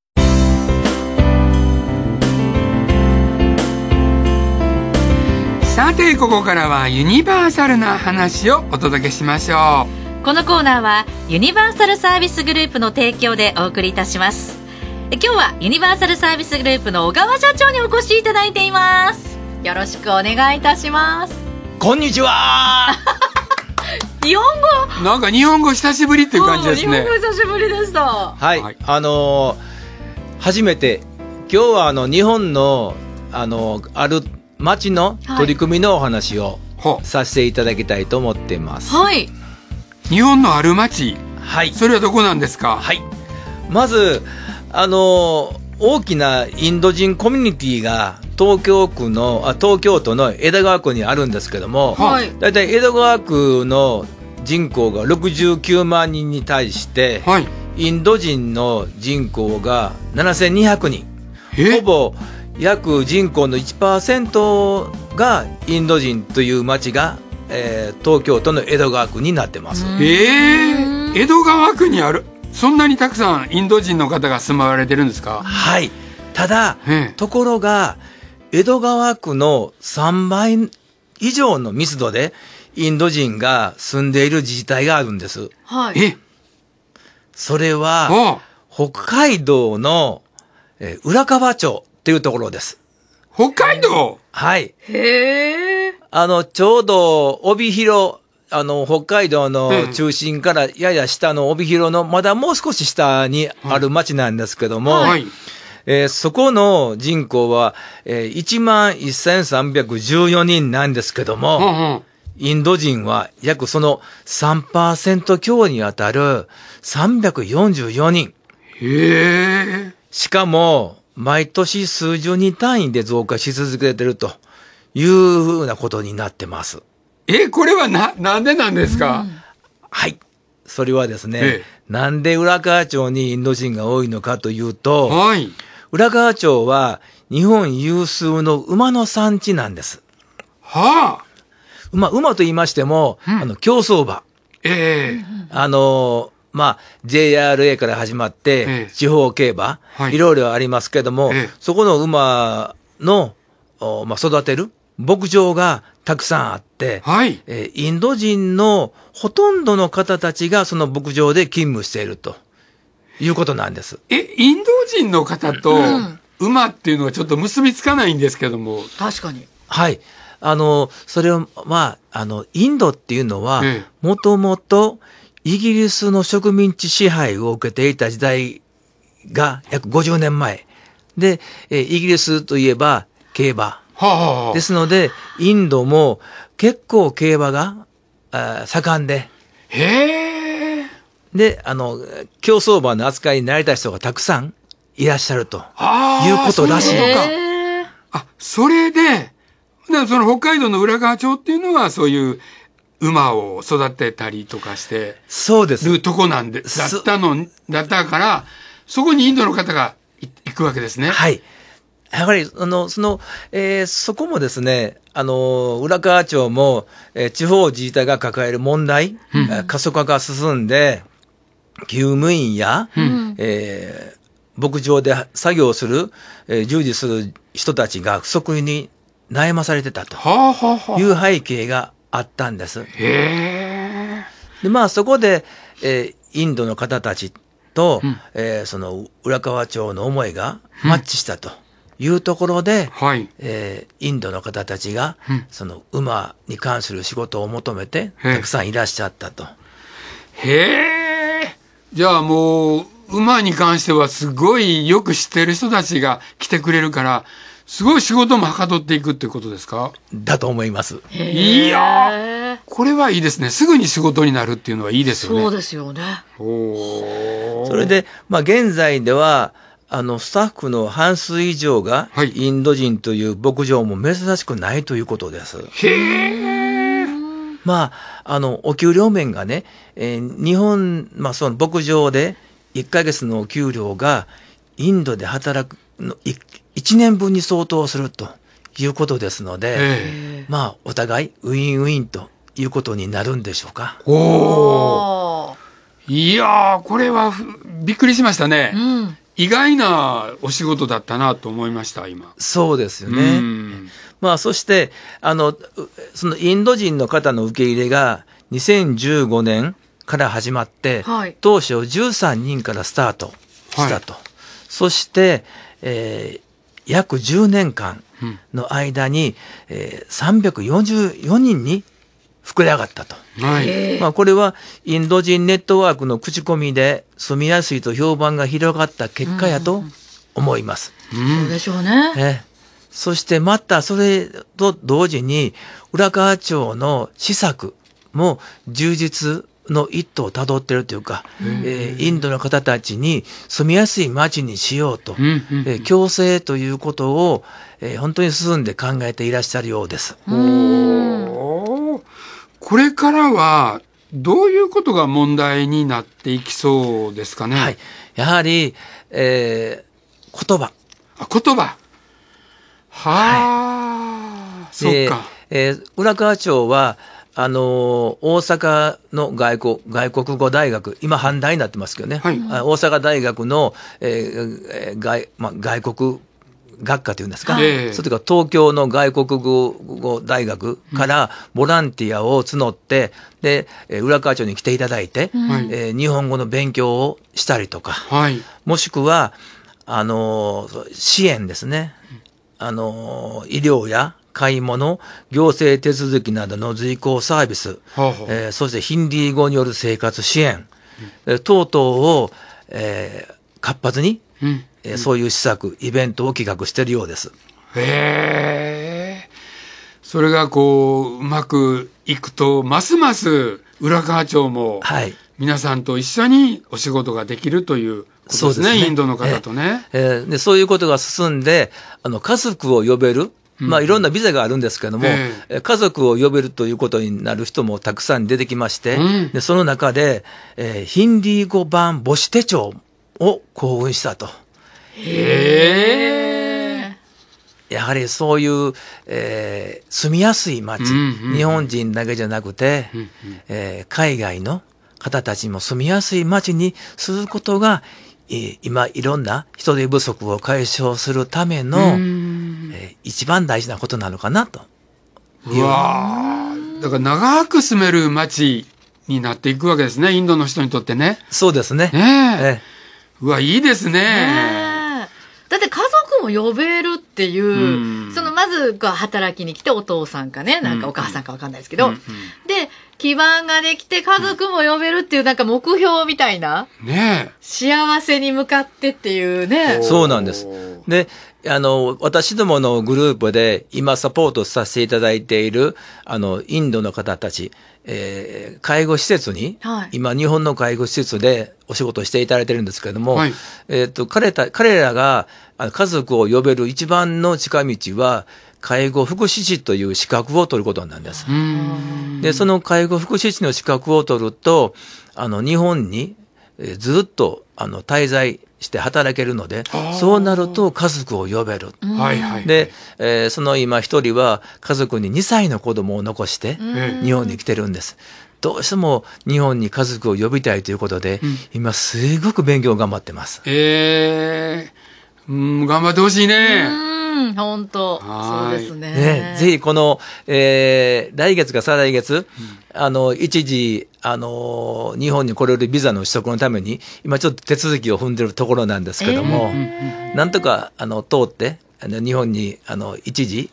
さて、ここからはユニバーサルな話をお届けしましょう。このコーナーはユニバーサルサービスグループの提供でお送りいたします。今日はユニバーサルサービスグループの小川社長にお越しいただいています。よろしくお願いいたします。 こんにちは日本語なんか日本語久しぶりっていう感じですね。 日本語久しぶりでした。 はい、はい、あのー、初めて今日はあの日本のあのある町の取り組みのお話をさせていただきたいと思っています。 はい。 日本のある町。 はい。 それはどこなんですか。 はい。まずあの大きなインド人コミュニティが東京区のあ東京都の江戸川区にあるんですけども、はい、だいたい江戸川区の人口がろくじゅうきゅうまんにんに対して、はい、インド人の人口がななせんにひゃくにん。ほぼ約人口の いちパーセント がインド人という町が、えー、東京都の江戸川区になってます。 えー、江戸川区にあるそんなにたくさんインド人の方が住まわれてるんですか。 はい。ただところが江戸川区のさんばい以上の密度でインド人が住んでいる自治体があるんです。 はい。えそれは北海道の、えー、浦河町っていうところです。 北海道。 はい。 へえ。 あのちょうど帯広、あの北海道の中心からやや下の帯広のまだもう少し下にある町なんですけども、はい、えー、そこの人口は、えー、いちまんせんさんびゃくじゅうよにんなんですけども、うんうん、インド人は約その さんパーセント 強にあたるさんびゃくよんじゅうよにん。 へえ。 しかも毎年数十人単位で増加し続けてるというふうなことになってます。 え、これはな、なんでなんですか。うん、 はい。それはですね、ええ、なんで浦河町にインド人が多いのかというと、はい、浦河町は日本有数の馬の産地なんです。 はあ。 馬、馬と言いましても、うん、あの、競走馬。 ええ。 あの、まあ、ジェイアールエー から始まって、ええ、地方競馬、はい、いろいろありますけども、ええ、そこの馬の、まあ、育てる牧場がたくさんあって、はい、えー、インド人のほとんどの方たちがその牧場で勤務しているということなんです。 え、インド人の方と馬っていうのはちょっと結びつかないんですけども。 確かに。 はい。あの、それは、まあ、あの、インドっていうのは、もともとイギリスの植民地支配を受けていた時代が約ごじゅうねんまえ。で、えイギリスといえば競馬。はあ、ですので、インドも結構競馬があ盛んで。 へー。 で、あの、競走馬の扱いになりたい人がたくさんいらっしゃるということらしいのか。 あ、それで、でその北海道の浦河町っていうのはそういう馬を育てたりとかしてそうでするとこなんで、だったの、だったから、そこにインドの方が行くわけですね。 はい。やはり、あの、その、えー、そこもですね、あの、浦河町も、えー、地方自治体が抱える問題、うん、過疎化が進んで、厩務員や、うん、えー、牧場で作業する、えー、従事する人たちが不足に悩まされてたという背景があったんです。 へー。で、まあ、そこで、えー、インドの方たちと、うん、えー、その浦河町の思いがマッチしたと。うんいうところで、はい、えー、インドの方たちが、うん、その馬に関する仕事を求めてたくさんいらっしゃったとへえ。じゃあもう、馬に関してはすごいよく知ってる人たちが来てくれるから、すごい仕事もはかどっていくっていうことですか？ だと思います。 いや、これはいいですね。すぐに仕事になるっていうのはいいですよね。 そうですよね。 おそれで、まあ現在では、あの、スタッフの半数以上が、インド人という牧場も珍しくないということです。 へえ。 まあ、あの、お給料面がね、えー、日本、まあその牧場でいっかげつのお給料がインドで働くのいちねんぶんに相当するということですので、まあお互いウィンウィンということになるんでしょうか。 おお。いやー、これはびっくりしましたね。うん、意外なお仕事だったなと思いました、今。 そうですよね。まあそして、あの、そのインド人の方の受け入れがにせんじゅうごねんから始まって、はい、当初じゅうさんにんからスタートしたと。はい、そして、えー約じゅうねんかんの間に、えー、さんびゃくよんじゅうよにんに膨れ上がったと。はい、まあこれはインド人ネットワークの口コミで住みやすいと評判が広がった結果やと思います。 うんうん、そうでしょうね。 えー、そしてまたそれと同時に浦河町の施策も充実の一途をたどっているというか、えー、インドの方たちに住みやすい街にしようと、えー、共生ということを、えー、本当に進んで考えていらっしゃるようです。 おこれからはどういうことが問題になっていきそうですかね。 はい、やはり、えー、言葉。 あ、言葉。はあ、はい、そうか。 えー、浦河町はあの大阪の外国外国語大学、今阪大になってますけどね、はい、大阪大学の、えー外まあ、外国学科というんですか、はい、それから東京の外国語大学からボランティアを募って、で浦河町に来ていただいて、はい、えー、日本語の勉強をしたりとか、はい、もしくはあの支援ですね、あの医療や買い物、行政手続きなどの随行サービス、はあはあ、えー、そしてヒンディー語による生活支援、うん、等々を、えー、活発に、うんえー、そういう施策、イベントを企画しているようです。 へえ。それがこううまくいくと、ますます浦河町も皆さんと一緒にお仕事ができるということですね。そうですね、インドの方とね。 えーえー、でそういうことが進んで、あの家族を呼べる。まあいろんなビザがあるんですけども、えー、家族を呼べるということになる人もたくさん出てきまして、うん、でその中で、えー、ヒンディー語版母子手帳を考案したと。 へー。やはりそういう、えー、住みやすい街、うんうん、日本人だけじゃなくて、うんうん、えー、海外の方たちも住みやすい街にすることが、今いろんな人手不足を解消するための、えー、一番大事なことなのかなと。 うわー、だから長く住める街になっていくわけですね、インドの人にとってね。 そうですね。 ねえ。えうわ、いいですね。ねだって家族も呼べるっていう、うん、そのまず働きに来てお父さんかね、なんかお母さんかわかんないですけど、うんうん、で、基盤ができて家族も呼べるっていうなんか目標みたいな、ね、幸せに向かってっていうね。 そうなんです。で、あの、私どものグループで今サポートさせていただいている、あの、インドの方たち、えー、介護施設に、はい、今日本の介護施設でお仕事していただいてるんですけれども、はい、えっと、彼た、彼らが家族を呼べる一番の近道は、介護福祉士という資格を取ることなんです。で、その介護福祉士の資格を取ると、あの、日本にずっとあの滞在して働けるので、そうなると家族を呼べる。で、えー、その今一人は家族ににさいの子供を残して日本に来てるんです。どうしても日本に家族を呼びたいということで、うん、今すごく勉強頑張ってます。 えー、うん、頑張ってほしいね。 本当そうですね。 ね、ぜひこの、えー、来月か再来月、うん、あの一時あの日本に来れるビザの取得のために今ちょっと手続きを踏んでるところなんですけども、えー、なんとかあの通ってあの日本にあの一時、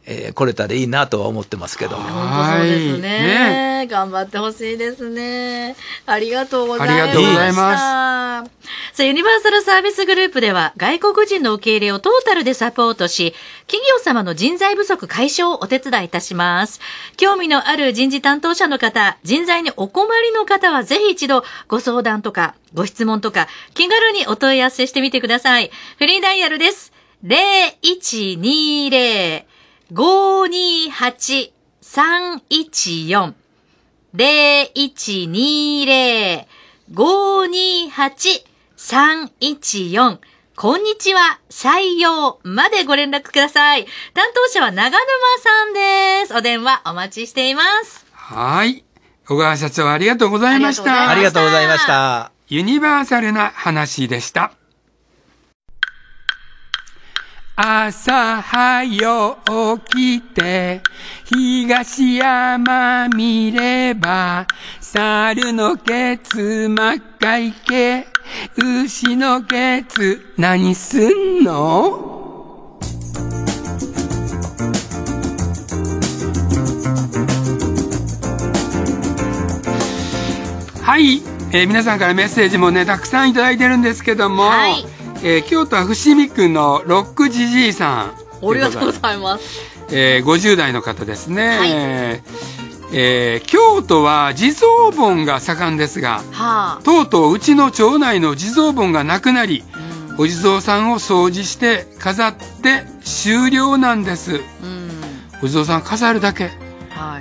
えー、来れたらいいなとは思ってますけども。 本当そうですね。ね、頑張ってほしいですね。ありがとうございました。ありがとうございます。さあ、ユニバーサルサービスグループでは外国人の受け入れをトータルでサポートし、企業様の人材不足解消をお手伝いいたします。興味のある人事担当者の方、人材にお困りの方はぜひ一度ご相談とかご質問とか気軽にお問い合わせしてみてください。フリーダイヤルです。ゼロいちにゼロ ごーにーはち さんいちよん ゼロいちにゼロ ごーにーはち さんいちよんこんにちは、採用までご連絡ください。担当者は長沼さんです。お電話お待ちしています。 はい。小川社長ありがとうございました。 ありがとうございました。 ユニバーサルな話でした。朝早起きて東山見れば猿のケツ真っ赤い毛牛のケツ何すんの？はい、えー、皆さんからメッセージもねたくさんいただいてるんですけども、はい、えー、京都は伏見区のロックじじいさん、 ありがとうございます。 えー、ごじゅう代の方ですね。はい、えー、京都は地蔵盆が盛んですが、はあ、とうとううちの町内の地蔵盆がなくなり、うん、お地蔵さんを掃除して飾って終了なんです。うん、お地蔵さん飾るだけ。はい。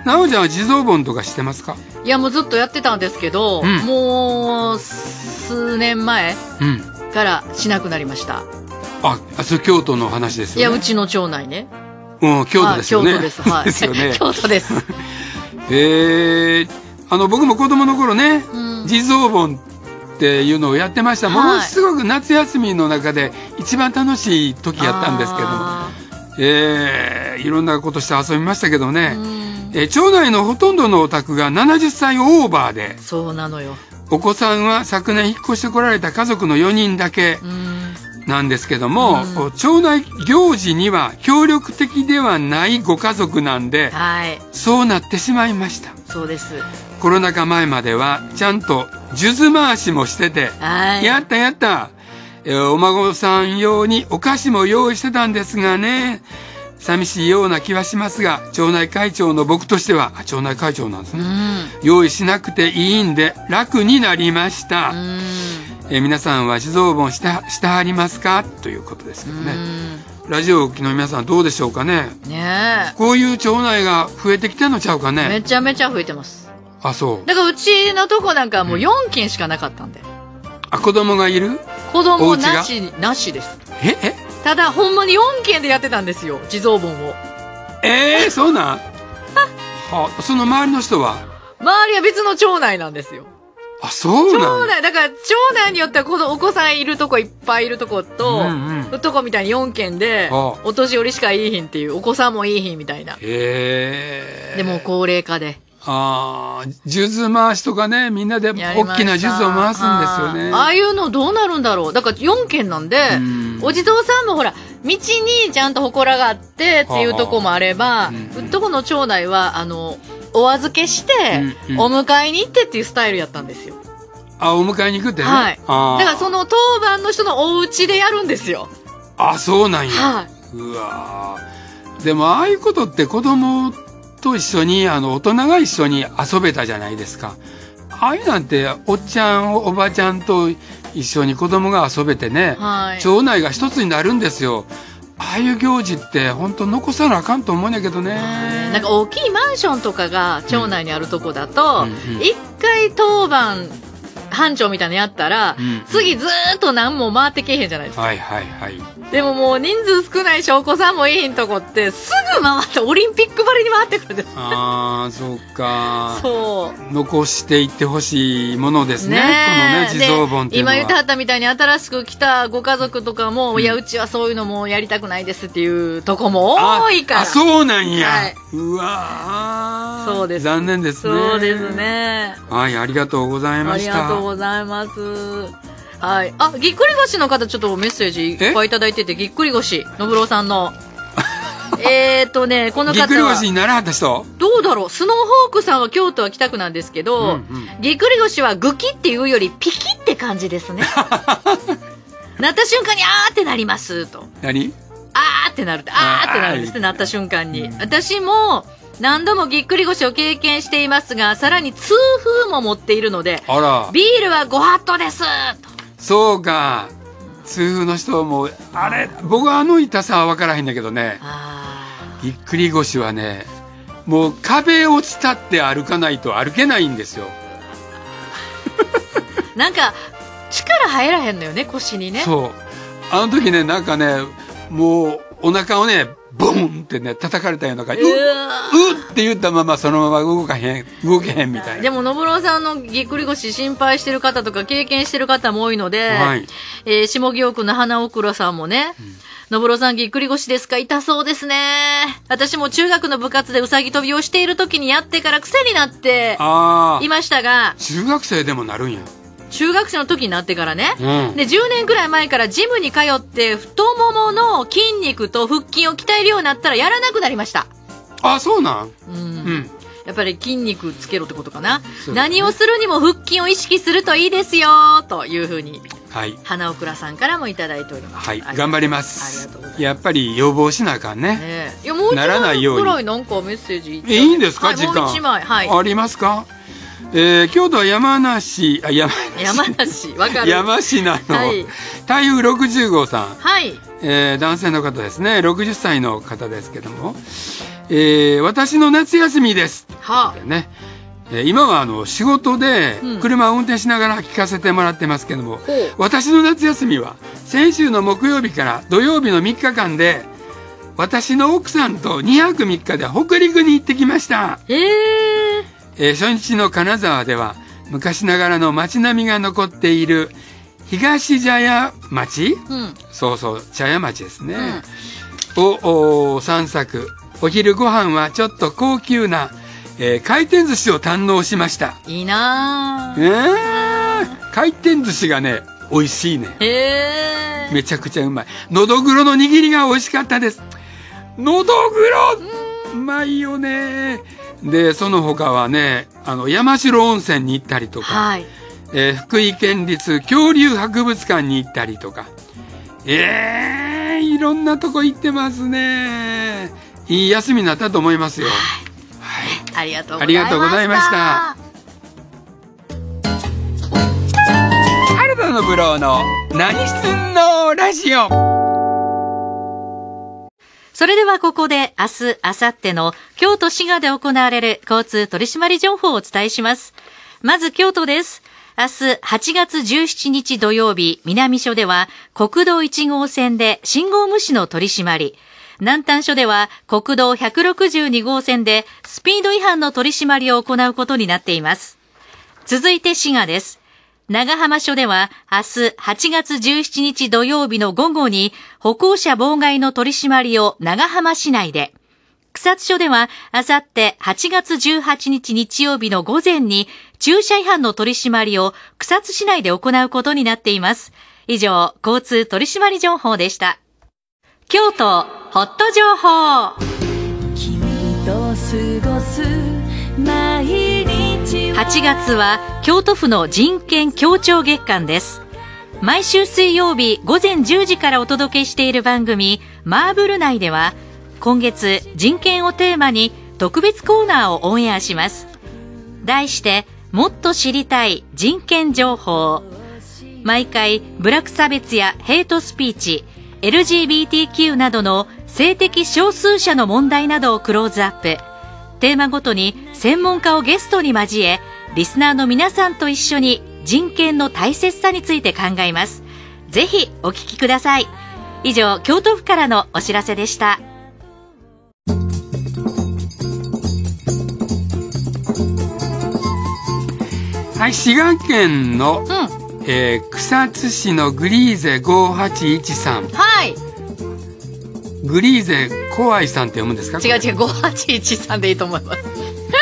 なおちゃんは地蔵盆とかしてますか？ いやもうずっとやってたんですけど、うん、もう数年前、うんからしなくなりました。 あ、それ京都の話ですよね。 いやうちの町内ね。 うん、京都ですよね。 京都です。はい。ですよね。京都です。 えー、あの僕も子供の頃ね、うん、地蔵盆っていうのをやってました。ものすごく夏休みの中で一番楽しい時やったんですけども、えー、いろんなことして遊びましたけどね。うん、えー、町内のほとんどのお宅がななじゅっさいオーバーで。 そうなのよ。 お子さんは昨年引っ越してこられた家族のよにんだけなんですけども、町内行事には協力的ではないご家族なんで、はい、そうなってしまいました。 そうです。 コロナ禍前まではちゃんと数珠回しもしてて、はい、やったやった、えお孫さん用にお菓子も用意してたんですがね、寂しいような気はしますが、町内会長の僕としては、あ、町内会長なんですね、うん、用意しなくていいんで楽になりました。うん、え皆さんは地蔵盆してしてはりますかということですけどね。うん、ラジオをお聞きの皆さんどうでしょうかね。ね、こういう町内が増えてきてんのちゃうかね。 めちゃめちゃ増えてます。 あ、そう。 だからうちのとこなんかもうよんけんしかなかったんで。うん、 あ、子供がいる？ 子供なしなしです。 ええ。 ただほんまによんけんでやってたんですよ、地蔵盆を。 ええー、そうなんはあ、その周りの人は周りは別の町内なんですよ。 あ、そうなん町内だから町内によってはこのお子さんいるとこいっぱいいるとこと、うんうん、とこみたいによんけんでお年寄りしかいいひんっていう、お子さんもいいひんみたいな。へえ。でも高齢化で。 ああ、数珠回しとかね、みんなで大きな数珠を回すんですよね。 ああいうのどうなるんだろう。だからよんけんなんで、お地蔵さんもほら道にちゃんと祠があってっていうとこもあれば、うとこの町内はあのお預けして、うんうん、お迎えに行ってっていうスタイルやったんですよ。 あ、お迎えに行くってね。 はい。だからその当番の人のお家でやるんですよ。 あ、そうなんや。はい。うわー。でもああいうことって子供と一緒に、あの、大人が一緒に遊べたじゃないですか。ああいうなんて、おっちゃん、おばちゃんと一緒に子供が遊べてね、はい、町内が一つになるんですよ。ああいう行事って本当残さなあかんと思うんやけどね。 なんか大きいマンションとかが町内にあるとこだと、一、うん、回当番班長みたいなのやったら、うん、次ずーっと何も回ってけえへんじゃないですか。 はいはいはい。 でももう人数少ないしお子さんもいいんとこってすぐ回ってオリンピックばりに回ってくるんです。 ああ、そうか。 そう。 残していってほしいものですね。ね、このね、地蔵盆っていうのは。 今言ってはったみたいに新しく来たご家族とかも、うん、いや、うちはそういうのもやりたくないですっていうとこも多いから。 あ、あ、そうなんや。はい、うわー。 そうです。 残念ですね。 そうですね。 はい、ありがとうございました。 ありがとうございます。はい。あ、ぎっくり腰の方ちょっとメッセージいっぱいいただいてて、ぎっくり腰、のぶろうさんの。 えっとね、この方は。 ぎっくり腰にならはった人？ どうだろう。スノーホークさんは京都は北区なんですけど、うんうん、ぎっくり腰はグキっていうよりピキって感じですね。なった瞬間にあーってなりますと。 何？ あーってなるって、あーってなるんですって、なった瞬間に。私も何度もぎっくり腰を経験していますが、さらに痛風も持っているので、 あら、 ビールはご法度ですと。 そうか。痛風の人も、あれ、僕はあの痛さは分からへんだけどね、ぎっくり腰はね、もう壁を伝って歩かないと歩けないんですよ。 なんか、力入らへんのよね、腰にね。 そう。あの時ね、なんかね、もうお腹をね、ボンってね、叩かれたような感じ。うっ、うっって言ったままそのまま動かへん、動けへんみたいな。 でも、のぶろうさんのぎっくり腰心配してる方とか経験してる方も多いので、はい、えー、下京区の花奥黒さんもね、うん、のぶろうさんぎっくり腰ですか？痛そうですね。私も中学の部活でうさぎ跳びをしている時にやってから癖になっていましたが。 中学生でもなるんや。 中学生の時になってからね、うん、でじゅうねんくらい前からジムに通って太ももの筋肉と腹筋を鍛えるようになったらやらなくなりました。 あ、そうなん、 うん、うん、やっぱり筋肉つけろってことかな、ね、何をするにも腹筋を意識するといいですよというふうに、はい、花奥さんからもいただいております。 はい、頑張ります。ありがとうございます。やっぱり予防しなあかんね。ね、 いや、もう一枚ぐらいなんかメッセージいいいんですか、はい、時間もう一枚、はい、 ありますか？えー、京都は山梨、あ、山梨。 山梨、わかる。 山科の、はい、台風ろくじゅう号さん。 はい。 えー、男性の方ですね。ろくじゅっさいの方ですけども。えー、私の夏休みです。はあ。ね。えー、今はあの、仕事で車を運転しながら聞かせてもらってますけども、うん、私の夏休みは先週の木曜日から土曜日のみっかかんで、私の奥さんとにはくみっかで北陸に行ってきました。 へー。 えー、初日の金沢では昔ながらの街並みが残っている東茶屋町、うん、そうそう茶屋町ですね、うん、を散策。お昼ご飯はちょっと高級な、えー、回転寿司を堪能しました。 いいなー、えー、回転寿司がね美味しいね。 へー、 めちゃくちゃうまい。のどぐろの握りが美味しかったです。のどぐろうまいよね。で、その他はね、あの、山城温泉に行ったりとか、はい、えー、福井県立恐竜博物館に行ったりとか、えー、いろんなとこ行ってますね。いい休みになったと思いますよ。はい。 はい、ありがとうございました。 ありがとうございました。原田のブローの何すんのラジオ。 それではここで明日、明後日の京都滋賀で行われる交通取締り情報をお伝えします。まず京都です。明日はちがつじゅうしちにち土曜日、南署では国道いちごうせんで信号無視の取り締まり。南丹署では国道ひゃくろくじゅうにごうせんでスピード違反の取り締まりを行うことになっています。続いて滋賀です。長浜署では明日はちがつじゅうしちにち土曜日の午後に歩行者妨害の取り締まりを長浜市内で、草津署ではあさってはちがつじゅうはちにち日曜日の午前に駐車違反の取り締まりを草津市内で行うことになっています。以上、交通取締り情報でした。京都ホット情報。君と過ごす毎日はちがつは京都府の人権協調月間です。毎週水曜日午前じゅうじからお届けしている番組マーブル内では今月人権をテーマに特別コーナーをオンエアします。題してもっと知りたい人権情報。毎回ブラック差別やヘイトスピーチ、エルジービーティーキュー などの性的少数者の問題などをクローズアップ。テーマごとに専門家をゲストに交え、リスナーの皆さんと一緒に人権の大切さについて考えます。ぜひお聞きください。以上、京都府からのお知らせでした。 はい、滋賀県の、うん、えー、草津市のグリーゼごはちいちさん。 はい。 グリーゼコアイさんって読むんですか？ 違う違う、ごはちいちさんでいいと思います。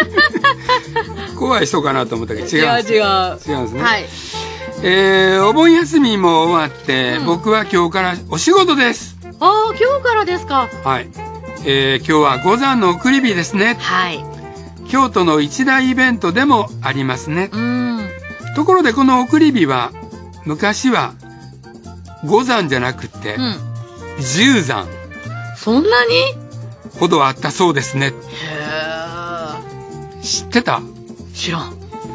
怖い人かなと思ったけど違うんです。 違う違う。 違うんですね。はい。えー、お盆休みも終わって、うん、僕は今日からお仕事です。 ああ、今日からですか。 はい。 えー、今日は五山の送り火ですね。 はい。 京都の一大イベントでもありますね。 うん。 ところでこの送り火は昔は五山じゃなくて、うん、十山。 そんなにほどあったそうですね。へー。 知ってた？ 知らん。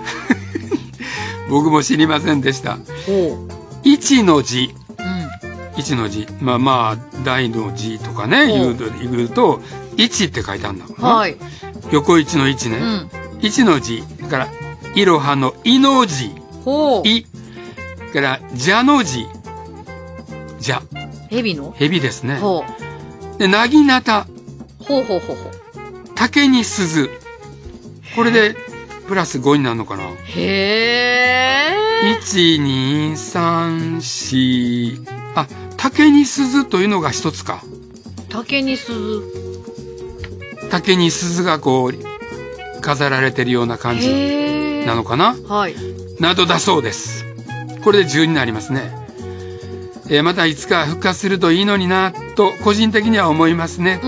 僕も知りませんでした。一の字。うん、一の字。まあまあ、大の字とかね、言うと、言うと、一って書いてあるんだもんな。はい。横一の一ね。うん、一の字。だから、いろはのいの字。ほう。い。から、じゃの字。じゃ。 蛇の？ 蛇ですね。ほう。で、なぎなた。 ほうほうほうほう。 竹に鈴。これで、プラスごになるのかな。 へー。いち、に、さん、し。あ、竹に鈴というのが一つか。 竹に鈴。 竹に鈴がこう、飾られてるような感じなのかな。 はい。 などだそうです。これでじゅうになりますね。えー、またいつか復活するといいのにな、と個人的には思いますね。うん。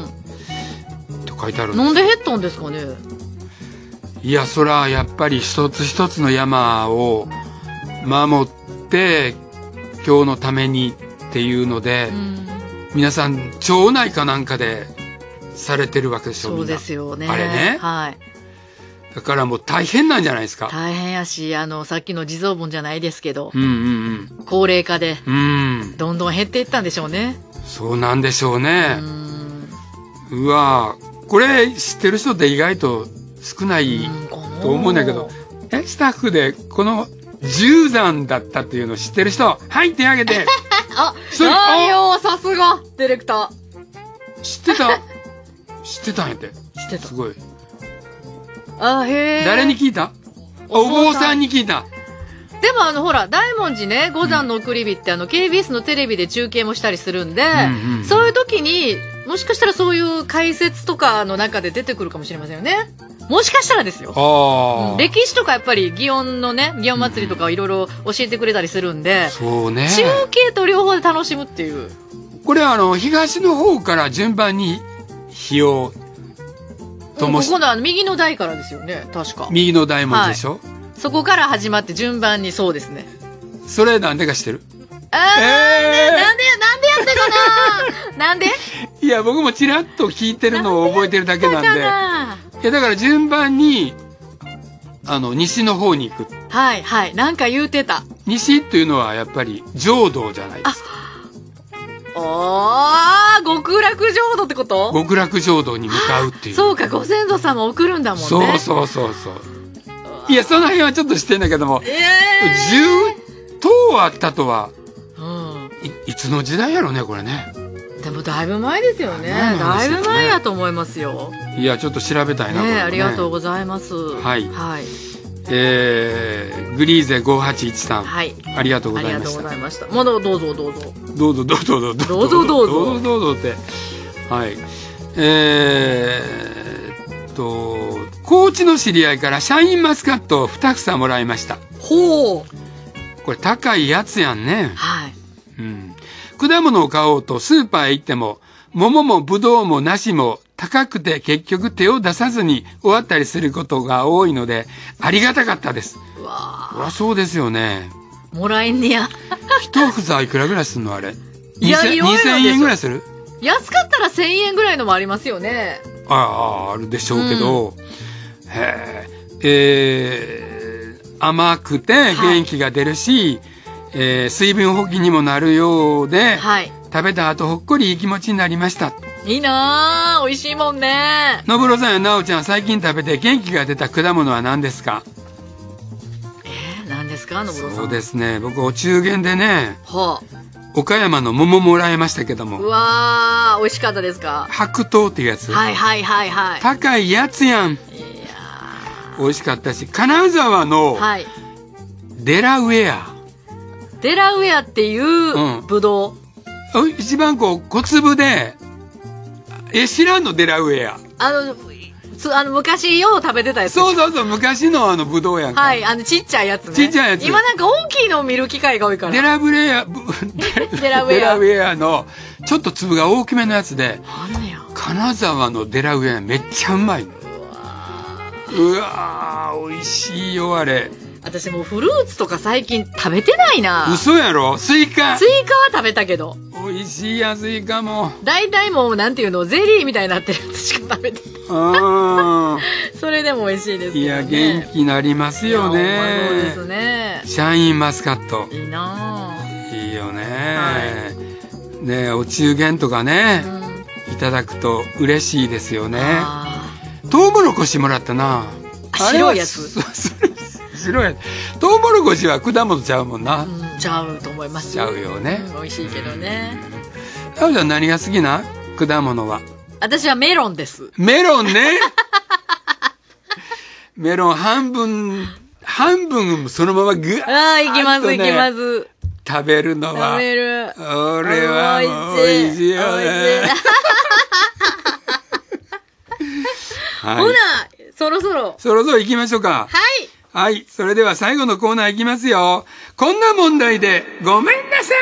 と書いてあるんです。 なんで減ったんですかね。 いや、そら、やっぱり一つ一つの山を守って、今日のためにっていうので、うん、皆さん、町内かなんかでされてるわけでしょ。 そうですよね。 あれね。 はい。 だからもう大変なんじゃないですか。 大変やし、あの、さっきの地蔵盆じゃないですけど、 うんうんうん、 高齢化で、 うん、 どんどん減っていったんでしょうね。 そうなんでしょうね。うん、うわこれ知ってる人って意外と少ないと思うんだけど、え、スタッフでこの十山だったっていうのを知ってる人、はい、手挙げて。 あ、あよ、さすが、ディレクター。知ってた知ってたんやって。 知ってた。 すごい。 あ、へえ。 誰に聞いた？お坊さんに聞いた。 でもあのほら大文字ね、五山の送り火ってあの ケービーエス のテレビで中継もしたりするんで、うんうんうん、そういう時にもしかしたらそういう解説とかの中で出てくるかもしれませんよね。もしかしたらですよ。 あ、 うん、歴史とかやっぱり祇園のね、祇園祭りとかいろいろ教えてくれたりするんで、 そうね。 中継と両方で楽しむっていう。 これはあの東の方から順番に火をともし、うん、ここのあの右の台からですよね、確か。 右の台文字でしょ、はい、 そこから始まって順番に、そうですね。 それなんでか知ってる？ あー、えー、なんで、なんで、なんでやったかななんで？ いや、僕もちらっと聞いてるのを覚えてるだけなんで。いや、だから順番に、あの、西の方に行く。 はい、はい。なんか言うてた。 西っていうのはやっぱり浄土じゃないですか。 あ、おー、極楽浄土ってこと？ 極楽浄土に向かうっていう。 そうか、ご先祖様送るんだもんね。 そうそうそうそう。いや、その辺はちょっと知ってんだけども、えー、じゅうとうあったとは、うん、い, いつの時代やろうね、これね。 でもだいぶ前ですよね。だいぶ前やと思いますよ。 いや、ちょっと調べたいな、 ね、 これね。 ありがとうございます。 はい。 はい。 えー、グリーゼごはちいちさん、 はい、 ありがとうございました。 ありがとうございました。まだどうぞどうぞ。 どうぞどうぞどうぞどうぞどうぞどうぞどうぞどうぞって。はい。えーっと、高知の知り合いからシャインマスカットをに房もらいました。 ほう。 これ高いやつやんね。 はい。 うん。果物を買おうとスーパーへ行っても、桃もぶどうも梨も高くて結局手を出さずに終わったりすることが多いので、ありがたかったです。 うわー。そうですよね。 もらえんねや。 一房いくらぐらいすんのあれ。 いや、いろいろにせんえんぐらいする？ 安かったらせんえんぐらいのもありますよね。 ああ、あるでしょうけど、うん、へー、えー、甘くて元気が出るし、はい、えー、水分補給にもなるようで、はい、食べた後ほっこりいい気持ちになりました。 いいなぁ、美味しいもんね。 のぶろさんやなおちゃん、最近食べて元気が出た果物は何ですか？ えー、何ですか、のぶろさん。 そうですね、僕お中元でね、 はあ、 岡山の桃もらいましたけども。 うわー、美味しかったですか？ 白桃っていうやつ。 はいはいはいはい。 高いやつやん。いやー、美味しかったし、金沢のデラウェア、はい、 デラウェアっていうぶどう、 うん、一番こう小粒で、え、知らんの？デラウェア。 あのつあの昔よう食べてたやつ。 そうそうそう、昔のあのブドウやんか。 はい、あのちっちゃいやつね。 ちっちゃいやつ。 今なんか大きいのを見る機会が多いから。 デラブレア、 デラウェア。 デラウェアのちょっと粒が大きめのやつで、 金沢のデラウェアめっちゃうまい。うわー、美味しいよ、あれ。 私もうフルーツとか最近食べてないな。 嘘やろ。スイカ。 スイカは食べたけど。 美味しいや、スイカも。 大体もう、なんていうの、ゼリーみたいになってるやつしか食べてない。それでも美味しいですけどね。 いや、元気になりますよね。 そうですね。 シャインマスカット。 いいなぁ。 いいよね。はい、ね、お中元とかね、うん、いただくと嬉しいですよね。トウモロコシもらったな。 白いやつ。 白いやつ。トウモロコシは果物ちゃうもんな。 うん、ちゃうと思います。 ちゃうよね。 うん、美味しいけどね。 あおちゃん何が好きな果物は？ 私はメロンです。 メロンね。メロン半分、半分そのままぐわーっと、ね。 ああ、いきます、いきます。 食べるのは。 食べる。 俺はもう美味しいよね。 はい、ほな、そろそろ。 そろそろ行きましょうか。 はい。 はい。それでは最後のコーナー行きますよ。こんな問題でごめんなさ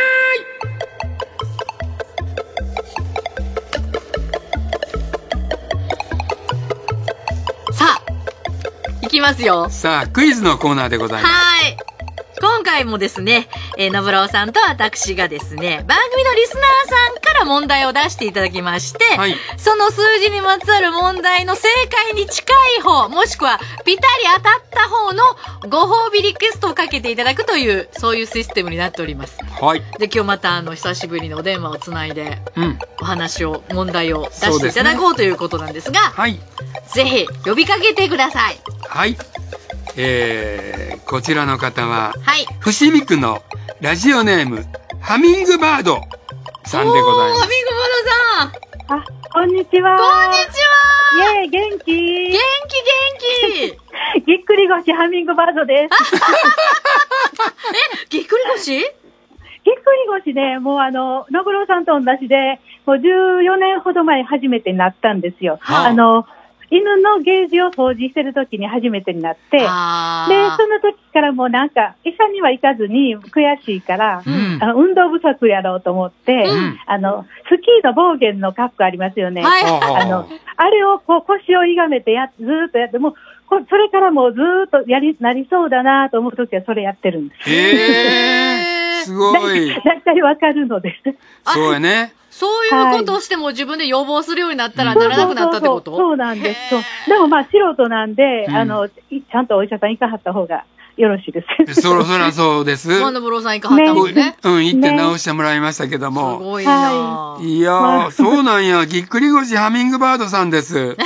い。さあ、行きますよ。 さあ、クイズのコーナーでございます。 はい。今回もですね、えー、のぶろうさんと私がですね、番組のリスナーさんから問題を出していただきまして、はい、その数字にまつわる問題の正解に近い方、もしくはぴったり当たった方のご褒美リクエストをかけていただくという、そういうシステムになっております。 はい。 で、今日またあの、久しぶりにお電話をつないで、うん、お話を、問題を出していただこうということなんですが、はい。ぜひ、呼びかけてください。 はい。えー、こちらの方は、 はい。 伏見区のラジオネーム、ハミングバードさんでございます。 ハミングバードさん。あ、こんにちは。 こんにちは。 イェーイ、元気。 元気元気。ぎっくり腰ハミングバードです。 え、ぎっくり腰？ ぎっくり腰で、もうあの、のぶろうさんと同じで、もうじゅうよねんほど前初めてなったんですよ。はあ、あの、犬のゲージを掃除してる時に初めてになって、で、その時からもうなんか、医者には行かずに悔しいから、うん、あの運動不足やろうと思って、うん、あの、スキーのボーゲンのカップありますよね。はい、あの、あれをこう腰をいがめてや、ずーっとやって、もう、こそれからもうずーっとやり、なりそうだなと思う時はそれやってるんです。 へー、すごい。 だいたいわかるのです。 そうやね。 そういうことをしても自分で予防するようになったらならなくなったってこと？ そうそうそうそうなんです。そう。でもまあ素人なんで、うん、あの、ちゃんとお医者さん行かはった方がよろしいです。 そろそろそうです。 マンドブローさん行かはったもんね。 ねうん、行って直してもらいましたけども。 ね、すごいな、 いやー、そうなんや。ぎっくり腰ハミングバードさんです。はい。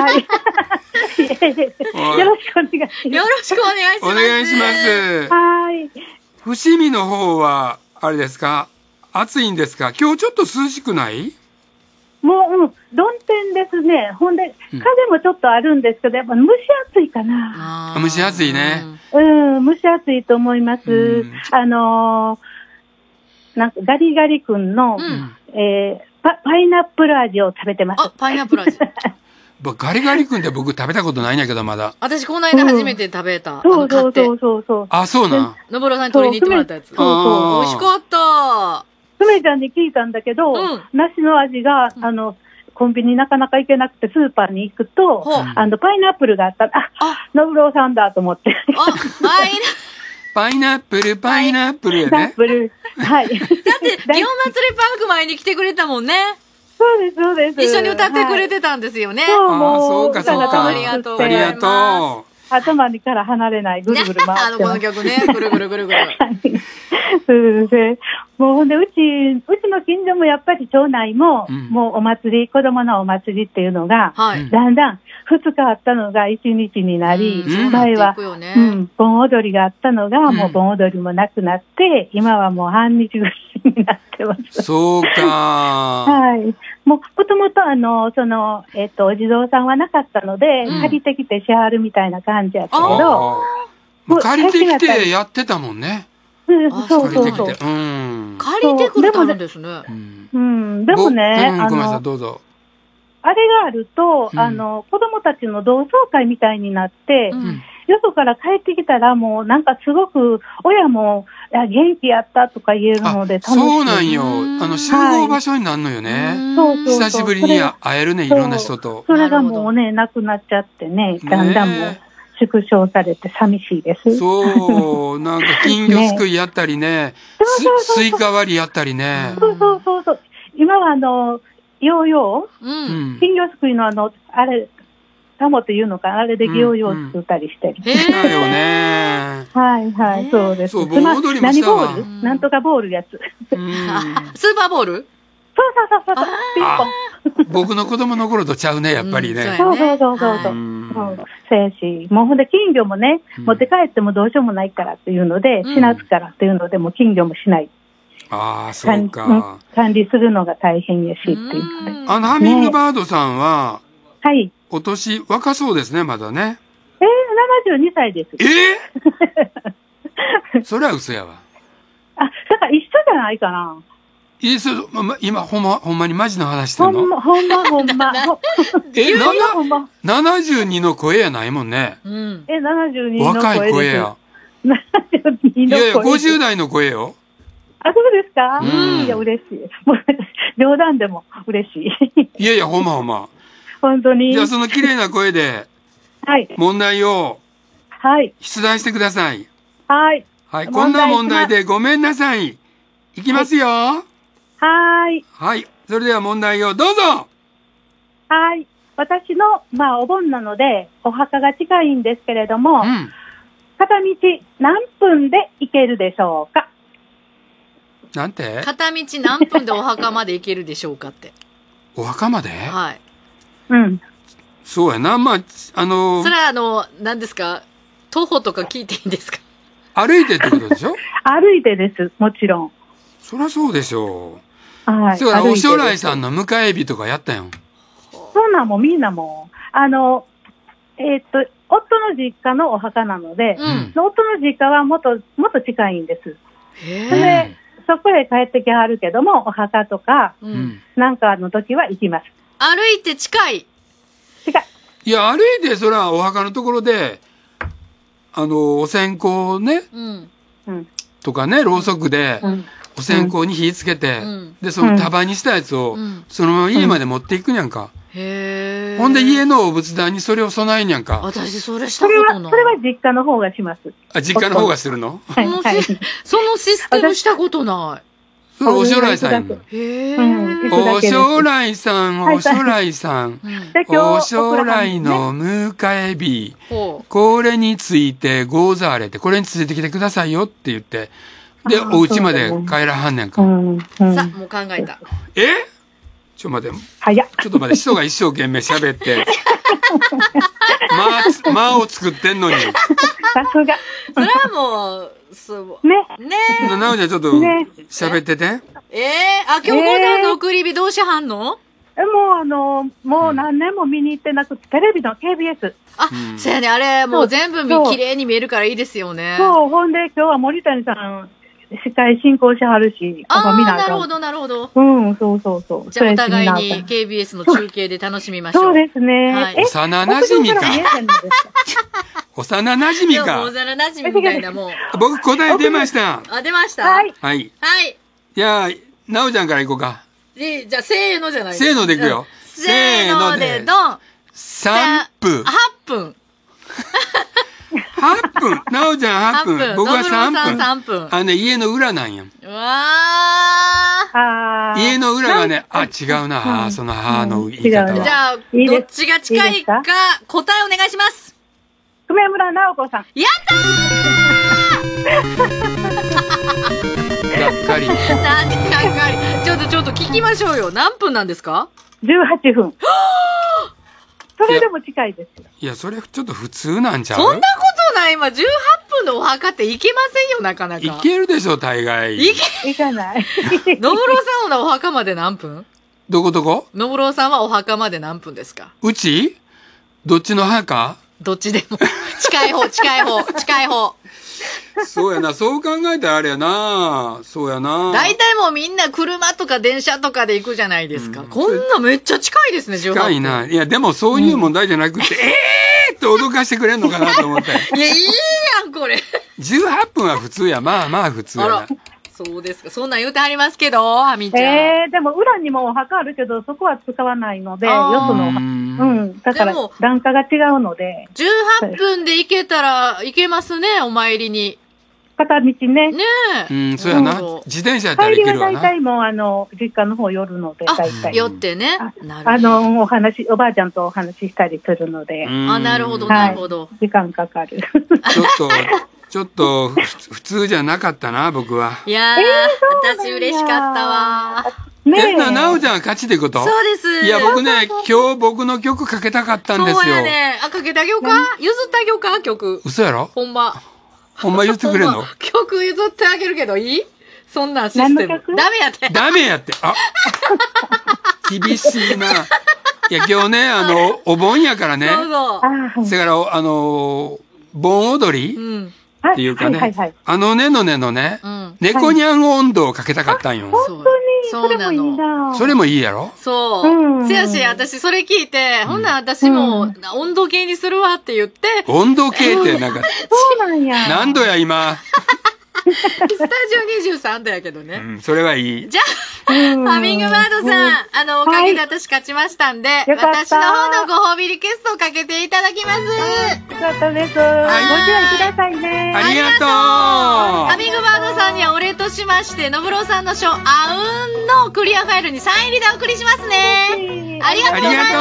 よろしくお願いします。 よろしくお願いします。 お願いします。 はい。 伏見の方は、あれですか暑いんですか？今日ちょっと涼しくない？ もう、うん、曇天ですね。ほんで、風もちょっとあるんですけど、やっぱ蒸し暑いかな。 あ蒸し暑いね。 うん、蒸し暑いと思います。あのー、なんかガリガリ君の、うん、えー、パ、パイナップル味を食べてます。 あ、パイナップル味。 ガリガリ君って僕食べたことないんやけど、まだ。 私、この間初めて食べた。 うん、そうそうそうそう。 あ、そうなん。 のぼろさんに取りに行ってもらったやつ。そうそう。美味しかった。 すめちゃんに聞いたんだけど、うん、梨の味が、あの、コンビニなかなか行けなくてスーパーに行くと、うん、あの、パイナップルがあった。あ、あのぶろうさんだと思って。 あ、パイナパイナップル、パイナップルやね。 パイナップル。はい。だって、 祇園祭りパーク前に来てくれたもんね。 そうです、そうです。 一緒に歌ってくれてたんですよね。はい、 そう、もう。 そうか、そうか。 ありがとうございます。 ありがとう。 頭から離れない、ぐるぐる回ってます。 あの、この曲ね、ぐるぐるぐるぐる。 そうですね。もうほんで、うち、うちの近所もやっぱり町内も、うん、もうお祭り、子供のお祭りっていうのが、はい、だんだんふつかあったのがいちにちになり、うん、前は、ね、うん、盆踊りがあったのが、うん、もう盆踊りもなくなって、今はもう半日ぐらいになってます。 そうか。 はい。もう、もともとあの、その、えっと、お地蔵さんはなかったので、うん、借りてきてしはるみたいな感じやったけど、 借りてきてやってたもんね。 うん、そうそうそう。 うん、借りてくれたんですね。 うん、でもね、 うん、ごめんなさい、どうぞ。 あれがあると、うん、あの、子供たちの同窓会みたいになって、うん、 よそから帰ってきたらもうなんかすごく親も元気やったとか言えるので楽しい。 そうなんよ。あの集合場所になるのよね。 そうそうそう。 久しぶりに会えるね、いろんな人と。 それがもうね、なくなっちゃってね、だんだんもう縮小されて寂しいです。 そう、なんか金魚すくいやったりね、スイカ割りやったりね。 そうそうそうそう。今はあの、ヨーヨー、金魚すくいのあの、あれ、タモっていうのか、あれでヨーヨー作ったりしてる。 だよね。 はいはい、そうです。 そう、盆踊りもしたわ。 何ボールなんとかボールやつ。スーパーボールそうそうそうそう。ピンポン。 僕の子供の頃とちゃうね、やっぱりね。 そうそうそうそう。そうせし、もうほんで金魚もね、持って帰ってもどうしようもないからっていうので、死なすからっていうので、もう金魚もしない。 ああ、そうか。 管理するのが大変やしっていうので。 あの、ハミングバードさんは、 はい。 お年若そうですね、まだね。 えー、ななじゅうにさいです。 えー、それは嘘やわ。 あ、だから一緒じゃないかな。 いい、そま、今、ほんま、ほんまにマジの話してんの？ ほんま、ほんま、ほんま。 え、ななじゅうにの声やないもんね。 うん、え、ななじゅうにの声です。 若い声や。 ななじゅうにの声。 いやいや、ごじゅう代の声よ。 あ、そうですか？ うん。 いや、嬉しい。もう、冗談でも嬉しい。 いやいや、ほんまほんま。 本当に。 じゃあ、その綺麗な声で、はい。問題を、はい。出題してください。 はい。 はい。こんな問題でごめんなさい。いきますよ。はい。 はい。 はい。それでは問題をどうぞ。 はい。私の、まあ、お盆なので、お墓が近いんですけれども、うん、片道何分で行けるでしょうか？ なんて？ 片道何分でお墓まで行けるでしょうかって。 お墓まで？ はい。 うん。 そうやな。まあ、あのー、 それはあの、何ですか？徒歩とか聞いていいんですか？ 歩いてってことでしょ？ 歩いてです。もちろん。 そりゃそうでしょう。はい。 そうや、お将来さんの迎え火とかやったよ。 そんなんもみんなも、あの、えー、っと、夫の実家のお墓なので、うん、夫の実家はもっと、もっと近いんです。へで、そこへ帰ってきはるけども、お墓とか、うん、なんかの時は行きます。 歩いて近い。 近い。 いや、歩いて、そら、お墓のところで、あの、お線香ね、うん、とかね、ろうそくで、うん、お線香に火つけて、うん、で、その束にしたやつを、うん、そのまま家まで持っていくにゃんか。へー。ほんで、家のお仏壇にそれを備えにゃんか。 私、それしたことない。 それは、それは実家の方がします。 あ、実家の方がするの？ はい、はい、そのシステムしたことない。 それお将来さん。へー。お将来さん、お将来さん。お将来の迎え火。これについてゴーザーレって、これについてきてくださいよって言って、で、お家まで帰らはんねんか。 さあ、もう考えた。 え？ちょっと待って。 早っ。 ちょっと待って、人が一生懸命喋って。間、間を作ってんのに。さすが。 それはもう、そう。 ね。 ねなおちゃんちょっと喋ってて。 ええー、あ、今日ごさんの送り火どうしはんの？ え、もうあの、もう何年も見に行ってなくて、テレビの ケービーエス。 あ、うん、そうやね、あれ、もう全部綺麗に見えるからいいですよね。 そう、ほんで今日は森谷さん、司会進行しはるし、 ああ、なるほど、なるほど。 うん、そうそうそう。 じゃあお互いに ケービーエス の中継で楽しみましょう。 そうですね。 はい、幼馴染みか。幼馴染みか。 幼馴染みみたいなもん。 僕答え出ました。 あ、出ました？ はい。 はい。 はい。 じゃあ、なおちゃんから行こうか。 じゃあ、せーのじゃないせーので行くよ。 せーので、ドン。 さんぷん。 はっぷん。 はっぷん。なおちゃんはっぷん。僕はさんぷん。 さんぷん。 あのね、家の裏なんや。 うわー。 家の裏がね、あ、違うな、は、そのはの言い方は。 じゃあ、どっちが近いか、答えお願いします。 久米村直子さん。 やったーがっかり。 なんでがっかり。ちょっとちょっと聞きましょうよ。何分なんですか？ じゅうはっぷん。それでも近いですよ。 いや、それちょっと普通なんちゃう？ そんなことない。今、じゅうはっぷんのお墓って行けませんよ、なかなか。 行けるでしょ、大概。 行け、行かない。 のぶろうさんはお墓まで何分？ どこどこ？ のぶろうさんはお墓まで何分ですか？ うち？どっちの墓？ どっちでも。近い方、近い方、近い方。 そうやな、そう考えたらあれやな。そうやな。 大体もうみんな車とか電車とかで行くじゃないですか。うん、こんなめっちゃ近いですね、じゅうはっぷん。 近いな。いや、でもそういう問題じゃなくて、うん、えーっっと脅かしてくれんのかなと思って。 いや、いいやん、これ。 じゅうはっぷんは普通や。まあまあ普通やな。 そうですか。そんなん言うてありますけど、はみちゃん。 えー、でも裏にもお墓あるけど、そこは使わないので、よその、うん。だから、段階が違うので。 じゅうはっぷんで行けたら、行けますね、お参りに。 片道ね。 ねえ。うん、そうやな。自転車やったら行けるわな。 帰りは大体もう、あの、実家の方寄るので、大体。 寄ってね。 あの、お話、おばあちゃんとお話ししたりするので。 あ、なるほど、なるほど。 時間かかる。 ちょっと、ちょっと、普通じゃなかったな、僕は。 いやー、私嬉しかったわー。ねえ。な、なおちゃんが勝ちってこと？ そうです。 いや、僕ね、今日僕の曲かけたかったんですよ。 そうやね。あ、かけてあげようか？譲ってあげようか？曲。 嘘やろ？ ほんま。 ほんま言ってくれんの？ 曲譲ってあげるけどいい？そんなシステム。ダメやって。 ダメやって。あ、厳しいな。いや、今日ね、あの、お盆やからね。 そうそう。 それから、あの、盆踊り、うん、っていうかね、はいはいはい、あのねのねのね、うん、猫にゃん温度をかけたかったんよ。 本当にそうなの。 それもいいやろ？ そう。せやし、私それ聞いて、ほんなら私も温度計にするわって言って。 温度計ってなんか、 そうなんや。 何度や今。 スタジオにじゅうさんどやけどね。 うん、それはいい。 じゃあ、ハミングバードさん、あの、おかげで私勝ちましたんで、私の方のご褒美リクエストをかけていただきます。 よかったです。ご自愛くださいね。 ありがとう。 ハミングバードさんにはお礼としまして、のぶろうさんの賞、あうんのクリアファイルにサイン入りでお送りしますね。ありがとうございました。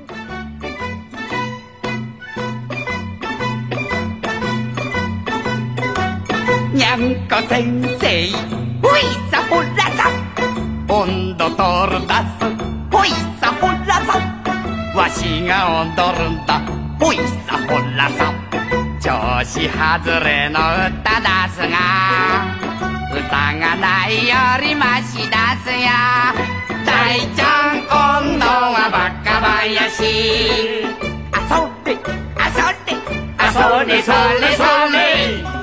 にゃんこ先生、ほいさほらさ、温度取るだす、ほいさほらさ、わしが踊るんだ、ほいさほらさ、調子外れの歌だすが、歌がないよりマシだすや、大ちゃん温度はバカ林、あそれ、あそれ、あそれそれそれ、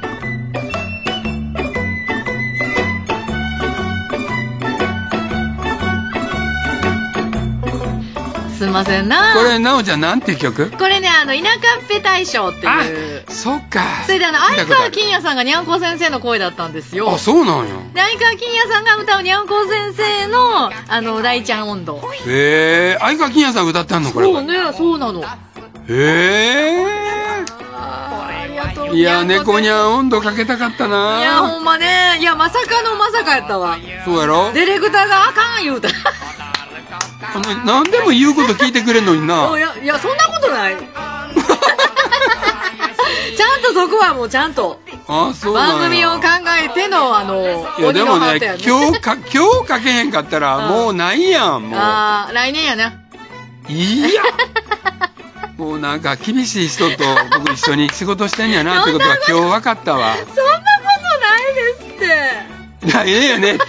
すいませんな。 これ、なおちゃん、なんていう曲？ これね、あの、田舎っぺ大賞っていう。 あ、そっか。 それで、あの、相川金也さんがにゃんこ先生の声だったんですよ。 あ、そうなんや。 で、相川金也さんが歌うにゃんこ先生の、あの、大ちゃん温度。 へえ、相川金也さん歌ったんのこれ。 そうね、そうなの。へえ。いや、猫にゃん温度かけたかったな。 いや、ほんまね。いや、まさかのまさかやったわ。 そうやろ？ ディレクターがあかん言うた。 何でも言うこと聞いてくれんのにな。 いや、いや、そんなことない。ちゃんとそこはもうちゃんと。 あ、そうなんや。 番組を考えての、あの、 いや、でもね、今日か、今日かけへんかったら、もうないやん、もう。 ああ、来年やな。 いや。もうなんか厳しい人と僕一緒に仕事してんやなってことが今日分かったわ。 そんなことないですって。 来年やねって。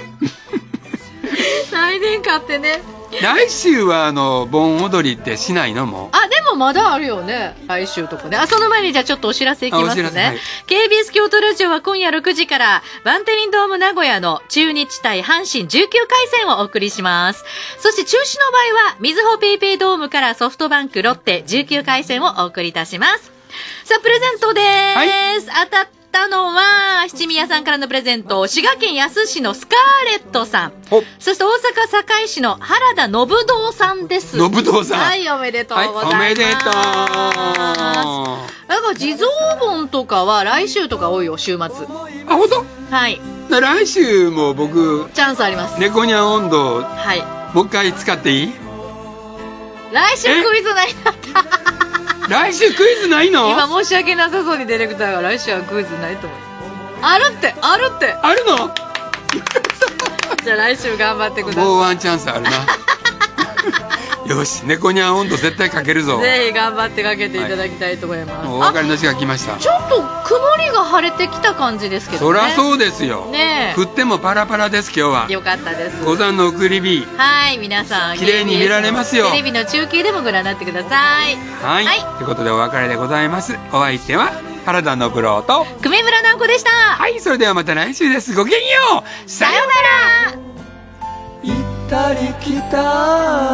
来年かってね。 来週はあの盆踊りってしないのも？ あ、でもまだあるよね。来週とかね。あ、その前にじゃあちょっとお知らせいきますね。はい、ケービーエス 京都ラジオは今夜ろくじからバンテリンドーム名古屋の中日対阪神じゅうきゅうかい戦をお送りします。そして中止の場合はみずほペイペイドームからソフトバンクロッテじゅうきゅうかい戦をお送りいたします。さあ、プレゼントです。はい、当たったのは、七宮さんからのプレゼント、滋賀県野洲市のスカーレットさん。そして大阪堺市の原田信堂さんです。 信堂さん。 はい、おめでとうございます。はい、 おめでとう。 なんか地蔵盆とかは来週とか多いよ、週末。あ、 本当？ はい。 来週も僕、 チャンスあります。 猫にゃん温度、 はい。 もう一回使っていい？ 来週クイズないんだった。 来週クイズないの？ 今申し訳なさそうにディレクターが来週はクイズないと思う。あるってあるってあるの？ じゃあ来週頑張ってください。 もうワンチャンスあるな。よし、猫にゃん温度絶対かけるぞ。 ぜひ頑張ってかけていただきたいと思います。はい、 お別れの時間来ました。 ちょっと曇りが晴れてきた感じですけどね。 そりゃそうですよ。 ねえ。 降ってもパラパラです今日は。 よかったです。 五山の送り火。 はい、皆さん綺麗に見られますよ。 テレビの中継でもご覧になってください。 はい。はい、ということでお別れでございます。お相手は原田信郎と久米村直子でした。 はい、それではまた来週です。ごきげんよう。さようなら。 行ったり来た